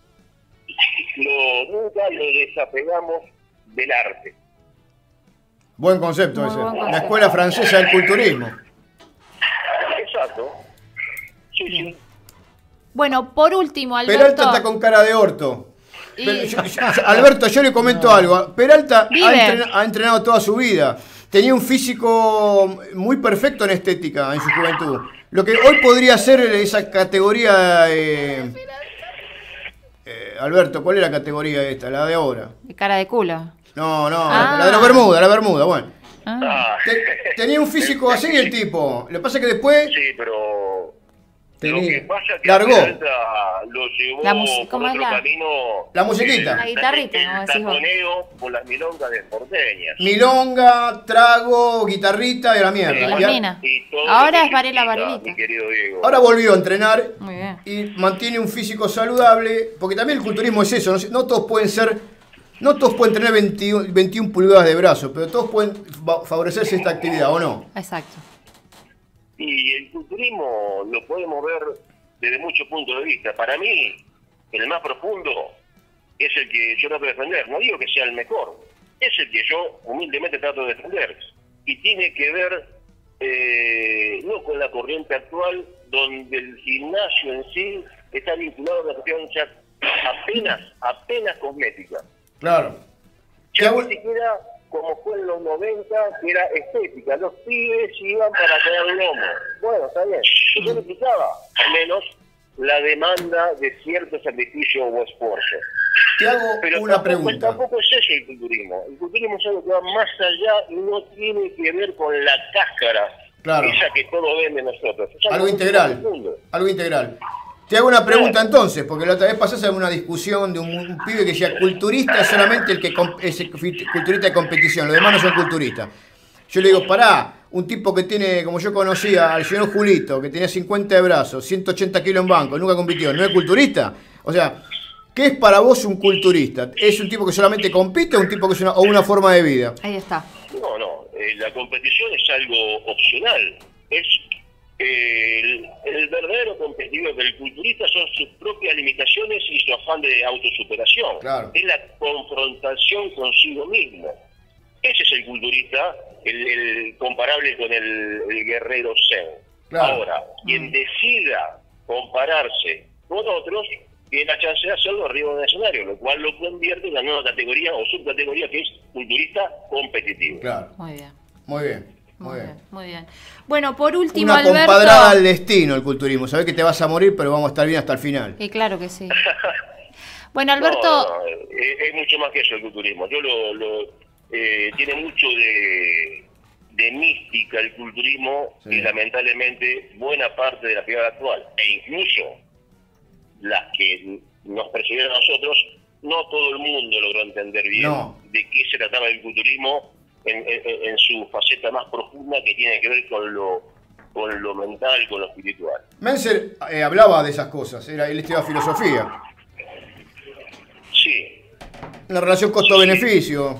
lo, nunca lo desapegamos del arte. Buen concepto Muy ese. buen Una concepto. escuela francesa del culturismo. Exacto. Sí, sí. Bueno, por último, Alberto. Peralta está con cara de orto. Y- Pero yo- yo- Alberto, yo le comento algo. Peralta ha, Vive. entren- ha entrenado toda su vida. Tenía un físico muy perfecto en estética en su juventud. Lo que hoy podría ser esa categoría... eh, eh, Alberto, ¿cuál es la categoría esta? La de ahora. De cara de culo. No, no, Ah. la de la Bermuda, la Bermuda, bueno. Ah. Ah, Te- tenía un físico así el tipo. Lo que pasa es que después... sí, pero Tenía- Lo que pasa es que Largó. Peralta lo llevó La mus- por ¿cómo es otro la- camino. La musiquita. el- La guitarrita, el como decís vos. taconeo con las milongas de porteñas. Milonga, trago, guitarrita y a la Y mierda. las Y a- minas. Y todo Ahora lo es que Varela significa, Varelita. mi querido Diego. Ahora volvió a entrenar Muy bien. y mantiene un físico saludable, porque también el culturismo es eso, no, sé- no todos pueden ser, no todos pueden tener veintiuno, veintiún pulgadas de brazo, pero todos pueden fa- favorecerse esta actividad, ¿o no? Exacto. Y el culturismo lo podemos ver desde muchos puntos de vista. Para mí, el más profundo es el que yo trato de defender. No digo que sea el mejor, es el que yo humildemente trato de defender. Y tiene que ver eh, no con la corriente actual, donde el gimnasio en sí está vinculado a una cuestión ya apenas, apenas cosmética. Claro. Ya ¿Qué ni siquiera como fue en los noventa, que era estética. Los pibes iban para tener lomo. Bueno, está bien. Yo le explicaba, al menos, la demanda de cierto sacrificio o esfuerzo. Te hago Pero una tampoco, pregunta. tampoco es eso el culturismo. El culturismo es algo que va más allá y no tiene que ver con la cáscara, Claro. esa que todo vende nosotros. Es Algo mucho integral. más profundo. Algo integral. Te hago una pregunta entonces, porque la otra vez pasaste una discusión de un, un pibe que decía culturista es solamente el que com- es el culturista de competición, los demás no son culturistas. Yo le digo, pará, un tipo que tiene, como yo conocía, al señor Julito, que tenía cincuenta de brazos, ciento ochenta kilos en banco, nunca compitió, ¿no es culturista? O sea, ¿qué es para vos un culturista? ¿Es un tipo que solamente compite o un tipo que es una, o una forma de vida? Ahí está. No, no. eh, la competición es algo opcional. Es eh, el, el verdadero competidor del culturista son sus propias limitaciones y su afán de autosuperación. Claro. Es la confrontación consigo mismo. Ese es el culturista, el, el comparable con el, el guerrero zen. Claro. Ahora, quien decida compararse con otros, tiene la chance de hacerlo arriba del escenario, lo cual lo convierte en una nueva categoría o subcategoría que es culturista competitivo. Claro, Muy bien. muy bien, muy, Muy bien. bien, muy bien. Bueno, por último, Una Alberto. compadrada al destino el culturismo. Sabés que te vas a morir, pero vamos a estar bien hasta el final. Y claro que sí. Bueno, No, Alberto, no, no, es, es mucho más que eso el culturismo. Yo lo, lo eh, tiene mucho de, de mística el culturismo Sí. y lamentablemente buena parte de la actividad actual e incluso las que nos precedieron a nosotros, no todo el mundo logró entender bien No. de qué se trataba el culturismo en, en- en su faceta más profunda, que tiene que ver con lo con lo mental, con lo espiritual. Menzer eh, hablaba de esas cosas, era, él estudiaba filosofía. Sí, Una relación costo-beneficio.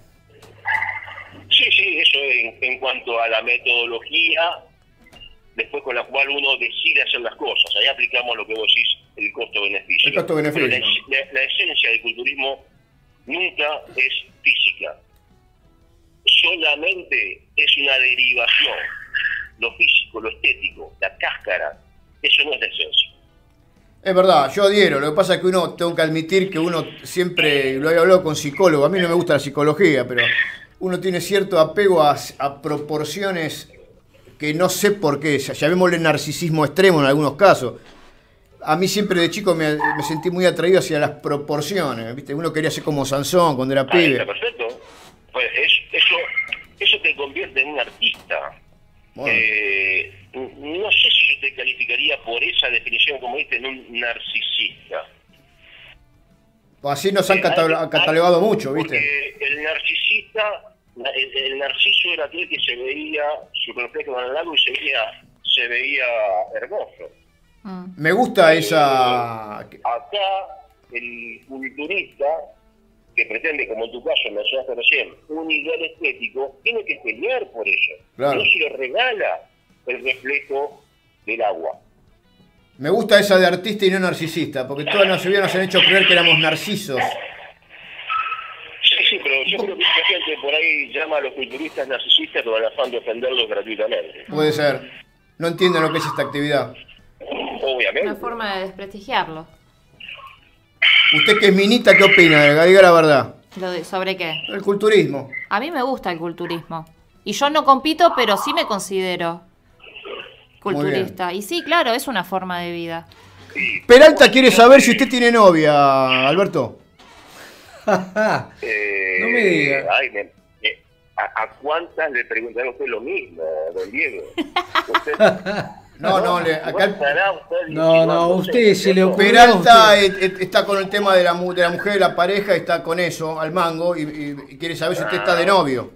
sí, sí, eso en, en cuanto a la metodología, después con la cual uno decide hacer las cosas. Ahí aplicamos lo que vos decís, el costo-beneficio. El costo-beneficio. Pero La, la- la esencia del culturismo nunca es física. Solamente es una derivación. Lo físico, lo estético, la cáscara, eso no es la esencia. Es verdad, yo adhiero. Lo que pasa es que uno, tengo que admitir que uno siempre, lo he hablado con psicólogos, a mí no me gusta la psicología, pero uno tiene cierto apego a, a proporciones que no sé por qué, llamémosle narcisismo extremo en algunos casos. A mí siempre de chico me, me sentí muy atraído hacia las proporciones, ¿viste? Uno quería ser como Sansón cuando era Ahí pibe. está perfecto. Pues es- eso, eso te convierte en un artista. Bueno, Eh, no sé si yo te calificaría por esa definición, como viste, en un narcisista. así nos han catalo- catalogado mucho, ¿viste? Porque el narcisista, el, el narciso era aquel que se veía su reflejo en el lago y se veía, se veía hermoso. mm, Me gusta esa... Acá, el culturista, que pretende, como en tu caso mencionaste recién, un ideal estético, tiene que pelear por eso. Claro. No se le regala el reflejo del agua. Me gusta esa de artista y no narcisista, porque todas nos nos han hecho creer que éramos narcisos. Sí, sí, pero yo creo que mucha gente por ahí llama a los culturistas narcisistas con el afán de ofenderlos gratuitamente. Puede ser. No entienden lo que es esta actividad. Obviamente. una forma de desprestigiarlo. Usted que es minita, ¿qué opina? Diga la verdad. Lo de- ¿Sobre qué? El culturismo. A mí me gusta el culturismo. Y yo no compito, pero sí me considero culturista. Y sí, claro, es una forma de vida. Peralta quiere saber si usted tiene novia, Alberto. Eh, No me diga. ay, me- eh, ¿a, a cuántas le preguntará usted lo mismo, don Diego? Usted, No, no, le, acá el- No, no, usted se le ocurrió. Peralta eh, eh, está con el tema de la, mu- de la mujer, de la pareja, está con eso, al mango, y, y- y quiere saber si usted está de novio.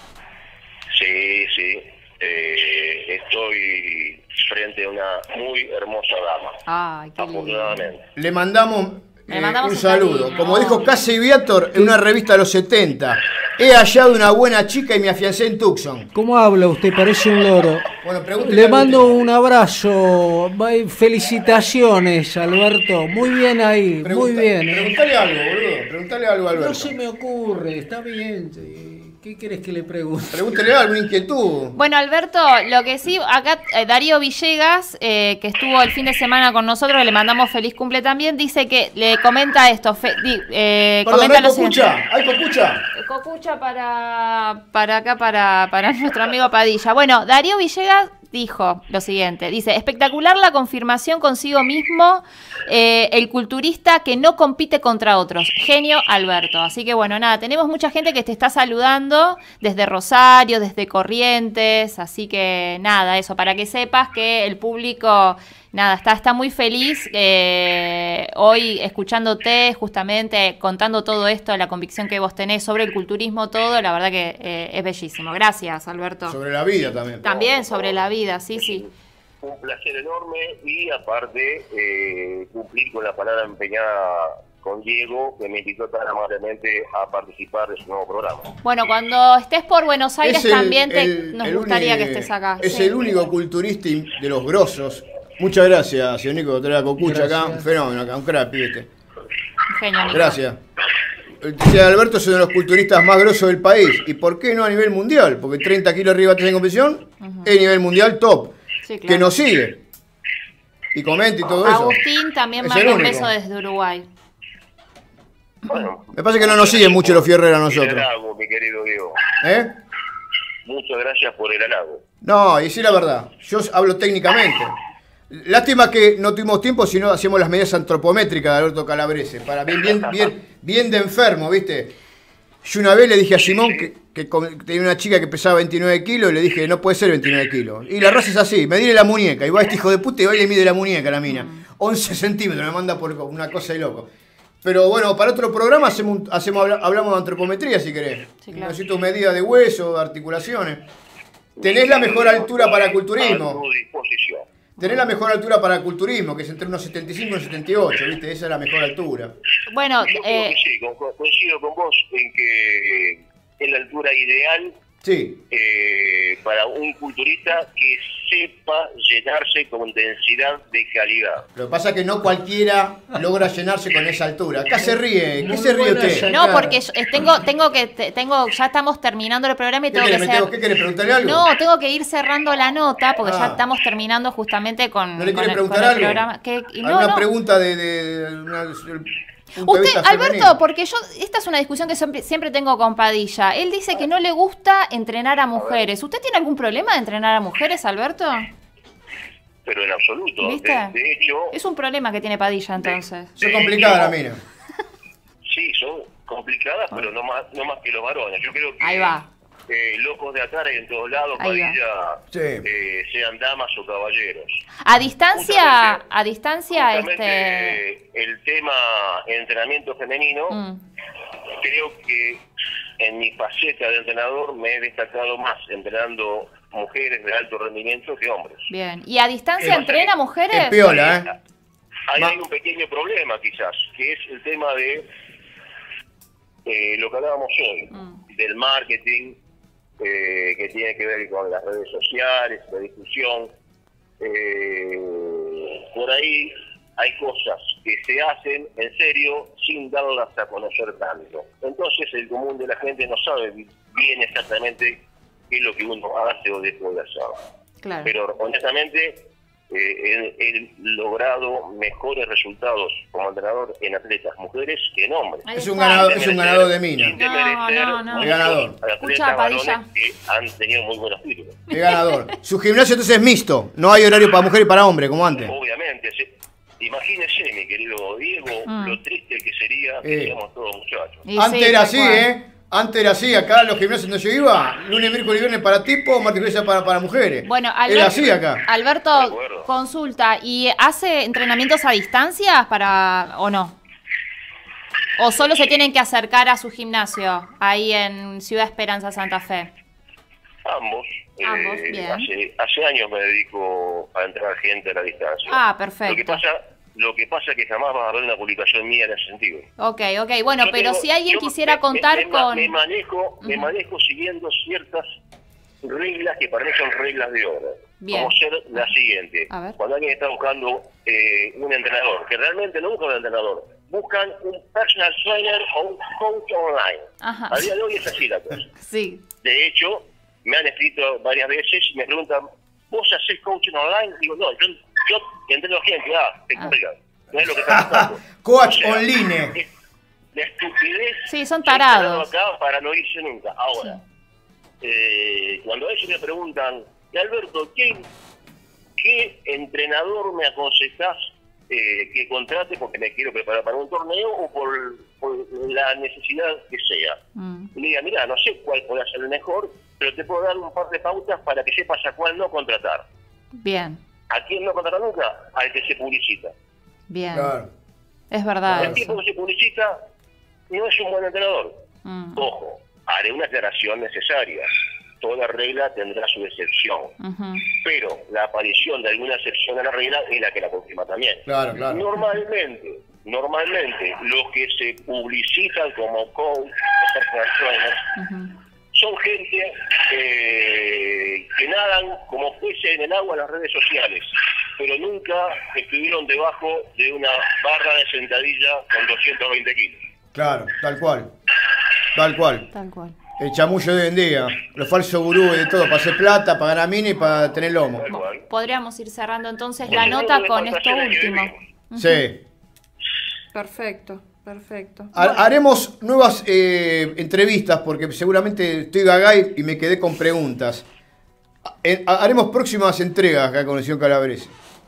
Sí, sí. Eh, estoy frente a una muy hermosa dama. Ay, qué lindo. Afortunadamente. Le mandamos, Le eh, mandamos un un saludo. cariño. Como dijo Casey Viator en una revista de los setenta, he hallado una buena chica y me afiancé en Tucson. ¿Cómo habla usted? Parece un loro. Bueno, pregúntele Le a mando usted. un abrazo. Bye, felicitaciones, Alberto. Muy bien ahí, muy Pregunta- bien. ¿eh? Preguntale algo, boludo. Preguntale algo, Alberto. No se me ocurre, está bien. ¿Qué querés que le pregunte? Pregúntele algo, una inquietud. Bueno, Alberto, lo que sí, acá eh, Darío Villegas, eh, que estuvo el fin de semana con nosotros, le mandamos feliz cumple también, dice que le comenta esto, fe- di- eh, Perdón, comenta ¿hay lo siguiente. cocucha? ¿Hay cocucha? Cocucha para, para acá, para, para nuestro amigo Padilla. Bueno, Darío Villegas dijo lo siguiente, dice, espectacular la confirmación consigo mismo, eh, el culturista que no compite contra otros, genio Alberto. Así que bueno, nada, tenemos mucha gente que te está saludando desde Rosario, desde Corrientes, así que nada, eso, para que sepas que el público... Nada, está, está muy feliz eh, hoy escuchándote, justamente contando todo esto, la convicción que vos tenés sobre el culturismo, todo, la verdad que eh, es bellísimo. Gracias, Alberto. Sobre la vida también. También sobre la vida, sí, sí. Un placer enorme y aparte eh, cumplir con la palabra empeñada con Diego, que me invitó tan amablemente a participar de su nuevo programa. Bueno, cuando estés por Buenos Aires Es el- también te, el- nos el gustaría uni- que estés acá. Es sí. el único culturista in- de los grosos. Muchas gracias, señor Nico, que trae la cocucha acá. Gracias. Un fenómeno acá, un crack, este. Un genio, Nico. Gracias. Dice Alberto es uno de los culturistas más grosos del país. ¿Y por qué no a nivel mundial? Porque treinta kilos arriba en competición es nivel mundial top. Sí, claro. Que nos sigue. Y comenta y todo eso. Agustín también Es manda el un único. beso desde Uruguay. Bueno, Me parece que no nos sigue mucho los fierreros a el nosotros. halago, mi querido Diego. ¿Eh? Muchas gracias por el halago. No, y sí la verdad. Yo hablo técnicamente. Lástima que no tuvimos tiempo, si no hacíamos las medidas antropométricas de Alberto Calabrese. Para bien, bien, bien, bien de enfermo, ¿viste? Yo una vez le dije a Simón que, que com- tenía una chica que pesaba veintinueve kilos y le dije, no puede ser veintinueve kilos. Y la raza es así, medirle la muñeca. Y va este hijo de puta y va y le mide la muñeca a la mina. once centímetros, me manda por una cosa de loco. Pero bueno, para otro programa hacemos, un- hacemos habla- hablamos de antropometría si querés. Sí, claro. Necesito medidas de hueso, de articulaciones. Tenés la mejor altura para A culturismo. tu disposición. Tenés la mejor altura para culturismo, que es entre unos setenta y cinco y unos setenta y ocho, ¿viste? Esa es la mejor altura. Bueno, Yo creo eh, que sí, co- co- coincido con vos en que es la altura ideal Sí. eh, para un culturista que sepa llenarse con densidad de calidad. Lo que pasa es que no cualquiera logra llenarse con esa altura. Acá se ríe. ¿Qué Muy se ríe buena usted? no, porque yo, eh, tengo, tengo que, te- tengo, ya estamos terminando el programa y ¿Qué tengo que querés, me ser... tengo- ¿Qué querés preguntarle algo? No, tengo que ir cerrando la nota porque ya Ah. estamos terminando justamente con, ¿No le con quiere el, preguntar con el algo? programa. ¿Qué- y no, ¿Alguna no. pregunta de, de, de una- del punto de Usted, vista Alberto, femenino? porque yo, esta es una discusión que siempre, siempre tengo con Padilla. Él dice que no le gusta entrenar a mujeres. ¿Usted tiene algún problema de entrenar a mujeres, Alberto? Pero en absoluto. ¿Viste? De, de hecho, Es un problema que tiene Padilla entonces. Soy complicada la mina. sí, son complicadas, pero no más, no más que los varones. Yo creo que Ahí va. eh, locos de atar en todos lados, Ahí va. Padilla, Sí. eh, sean damas o caballeros. A distancia, Justamente- a distancia, este... Justamente, eh, el tema entrenamiento femenino, mm, creo que en mi faceta de entrenador me he destacado más entrenando mujeres de alto rendimiento que hombres. bien. ¿Y a distancia Es- entrena mujeres? Es piola, ¿eh? Ahí Ma- hay un pequeño problema quizás, que es el tema de eh, lo que hablábamos hoy, Mm. del marketing, eh, que tiene que ver con las redes sociales, la discusión. Eh, por ahí hay cosas que se hacen en serio sin darlas a conocer tanto. Entonces el común de la gente no sabe bien exactamente qué es lo que uno hace o deja de hacer. Claro. Pero honestamente eh, he, he logrado mejores resultados como entrenador en atletas mujeres que en hombres. Ahí Es un está. ganador, es un ganador de mina. Sin desmerecer No, no, no. muchos Ganador. atletas Escucha, Padilla. varones que han tenido muy buenos títulos. Es ganador. Su gimnasio entonces es mixto. No hay horario para mujer y para hombre, como antes. Obviamente, se- imagínese, mi querido Diego, Mm. lo triste que sería que Eh. seamos todos muchachos. Y Antes sí, era tal así, cual. ¿eh? Antes era así, acá en los gimnasios donde yo iba, lunes, miércoles y viernes para tipos, martes y jueves para, para mujeres. Bueno, era así acá. Alberto, consulta, ¿y hace entrenamientos a distancia para o no? ¿O solo se tienen que acercar a su gimnasio ahí en Ciudad Esperanza, Santa Fe? Ambos. Ambos, eh, bien. Hace, hace años me dedico a entrenar gente a la distancia. Ah, perfecto. Lo que pasa, lo que pasa es que jamás vas a ver una publicación mía en ese sentido. Ok, ok. Bueno, Yo pero tengo- si alguien yo quisiera me- contar me, me, con... Me manejo, me Ujú. manejo siguiendo ciertas reglas que para mí son reglas de oro. Bien. Como ser la siguiente. A ver. Cuando alguien está buscando eh, un entrenador, que realmente no busca un entrenador, buscan un personal trainer o un coach online. Ajá. A día de hoy es así la cosa. Sí. De hecho, me han escrito varias veces y me preguntan, ¿vos hacés coaching online? Digo, no, yo, yo entreno gente, ah, te Ah. cuelgan. No es lo que está buscando. Coach O sea, online. es la estupidez. Sí, son que han tarados. instalado acá para no irse nunca. Ahora, eh, cuando a ellos me preguntan, "Y Alberto, ¿qué, qué entrenador me aconsejás eh, que contrate porque me quiero preparar para un torneo o por, por la necesidad que sea?" Mm. Y le diga, mira, no sé cuál puede ser el mejor, pero te puedo dar un par de pautas para que sepas a cuál no contratar. Bien, ¿A quién no contratar nunca? Al que se publicita. bien. Claro. Es verdad El tipo eso. que se publicita no es un buen entrenador. Mm. Ojo, haré una aclaración necesaria. Toda regla tendrá su excepción. Ujú. Pero la aparición de alguna excepción a la regla es la que la confirma también. Claro, claro. Normalmente, normalmente, los que se publicitan como coach o personal trainer Ujú. son gente eh, que nadan como peces en el agua en las redes sociales, pero nunca estuvieron debajo de una barra de sentadilla con doscientos veinte kilos. Claro, tal cual. Tal cual. Tal cual. El chamullo de hoy en día. Los falsos gurúes de todo. Para hacer plata, para ganar mina y para tener lomo. Tal cual. Podríamos ir cerrando entonces Bueno, la nota de con esto exportaciones que último. vivimos. Sí. Perfecto, perfecto. Ha- Haremos nuevas eh, entrevistas porque seguramente estoy gaga y y me quedé con preguntas. Eh, ha- haremos próximas entregas acá con el señor Calabrese.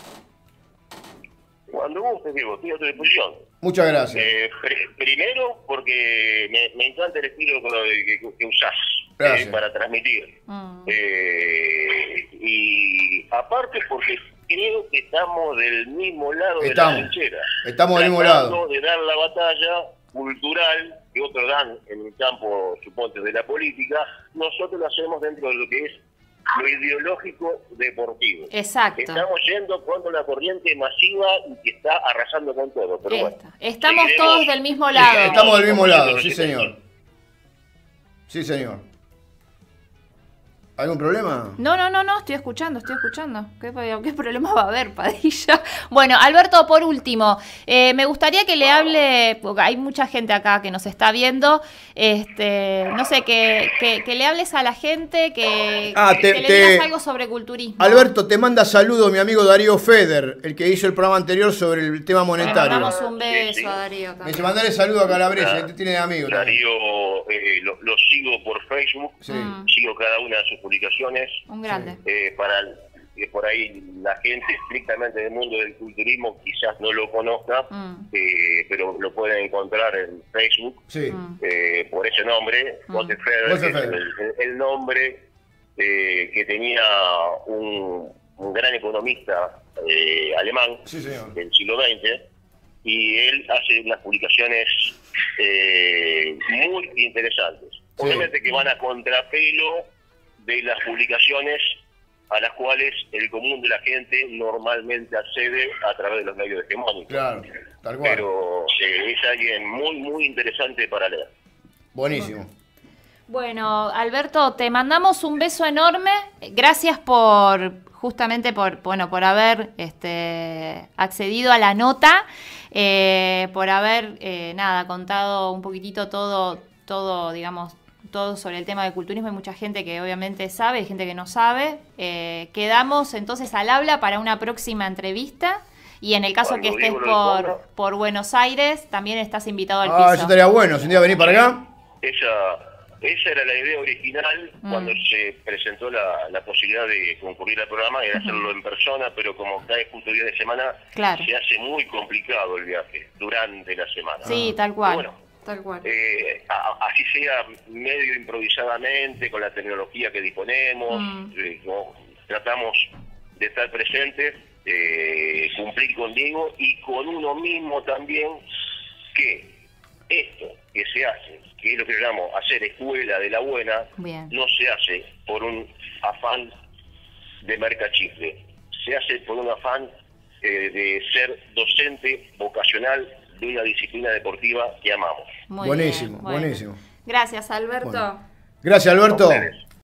Cuando guste, digo, estoy a tu disposición. Muchas gracias. Eh, pr- primero, porque me, me encanta el estilo que, que, que usás Gracias. eh, para transmitir. Mm. Eh, y aparte, porque creo que estamos del mismo lado Estamos. de la trinchera. Estamos del mismo Tratando lado. de dar la batalla cultural que otros dan en el campo, suponte, de la política. Nosotros lo hacemos dentro de lo que es lo ideológico deportivo. Exacto. Estamos yendo contra la corriente masiva y que está arrasando con todo. Pero bueno, Esta. Estamos seguiremos- todos del mismo lado. Estamos del mismo lado, sí señor. Sí señor. ¿Algún problema? No, no, no, no, estoy escuchando, estoy escuchando. ¿Qué, qué problema va a haber, Padilla? Bueno, Alberto, por último, eh, me gustaría que le hable, porque hay mucha gente acá que nos está viendo, este, no sé, que, que, que le hables a la gente, que, Ah, que te- le te- digas algo sobre culturismo. Alberto, te manda saludos mi amigo Darío Feder, el que hizo el programa anterior sobre el tema Le monetario. mandamos un Sí, beso sí. a Darío Me también. dice, mandale saludos a Calabrese, Ah, este tiene de amigo también. Darío, eh, lo, lo sigo por Facebook, Sí. Mm. sigo cada una de sus publicaciones. Un grande. Eh, para eh, por ahí la gente estrictamente del mundo del culturismo quizás no lo conozca, Mm. eh, pero lo pueden encontrar en Facebook Sí. Mm. eh, por ese nombre, Mm. José Feder, José que es Feder. el, el nombre eh, que tenía un, un gran economista eh, alemán Sí, señor. del siglo veinte, y él hace unas publicaciones eh, muy interesantes. Sí. Obviamente que van a contrapelo de las publicaciones a las cuales el común de la gente normalmente accede a través de los medios hegemónicos. Claro, tal cual. Pero eh, es alguien muy, muy interesante para leer. Buenísimo. Bueno, Alberto, te mandamos un beso enorme. Gracias por, justamente por, bueno, por haber este, accedido a la nota, eh, por haber, eh, nada, contado un poquitito todo, todo, digamos, todo sobre el tema del culturismo. Hay mucha gente que obviamente sabe, hay gente que no sabe. Eh, quedamos entonces al habla para una próxima entrevista. Y en el caso Cuando que estés Diego lo por, disponga. por Buenos Aires, también estás invitado al Ah, piso. eso estaría bueno. Si un día venís para acá. Esa, esa era la idea original Mm. cuando se presentó la, la posibilidad de concurrir al programa y de hacerlo en persona, pero como cae justo día de semana, Claro. se hace muy complicado el viaje durante la semana. Sí, tal cual. Pero bueno, Tal cual. Eh, a, así sea medio improvisadamente, con la tecnología que disponemos, mm. eh, ¿no? Tratamos de estar presentes, eh, cumplir con Diego y con uno mismo también, que esto que se hace, que es lo que llamamos hacer escuela de la buena, Bien. no se hace por un afán de mercachifle, se hace por un afán eh, de ser docente vocacional de una disciplina deportiva que amamos. Muy buenísimo, bien, bueno. buenísimo. Gracias, Alberto. Bueno. Gracias, Alberto.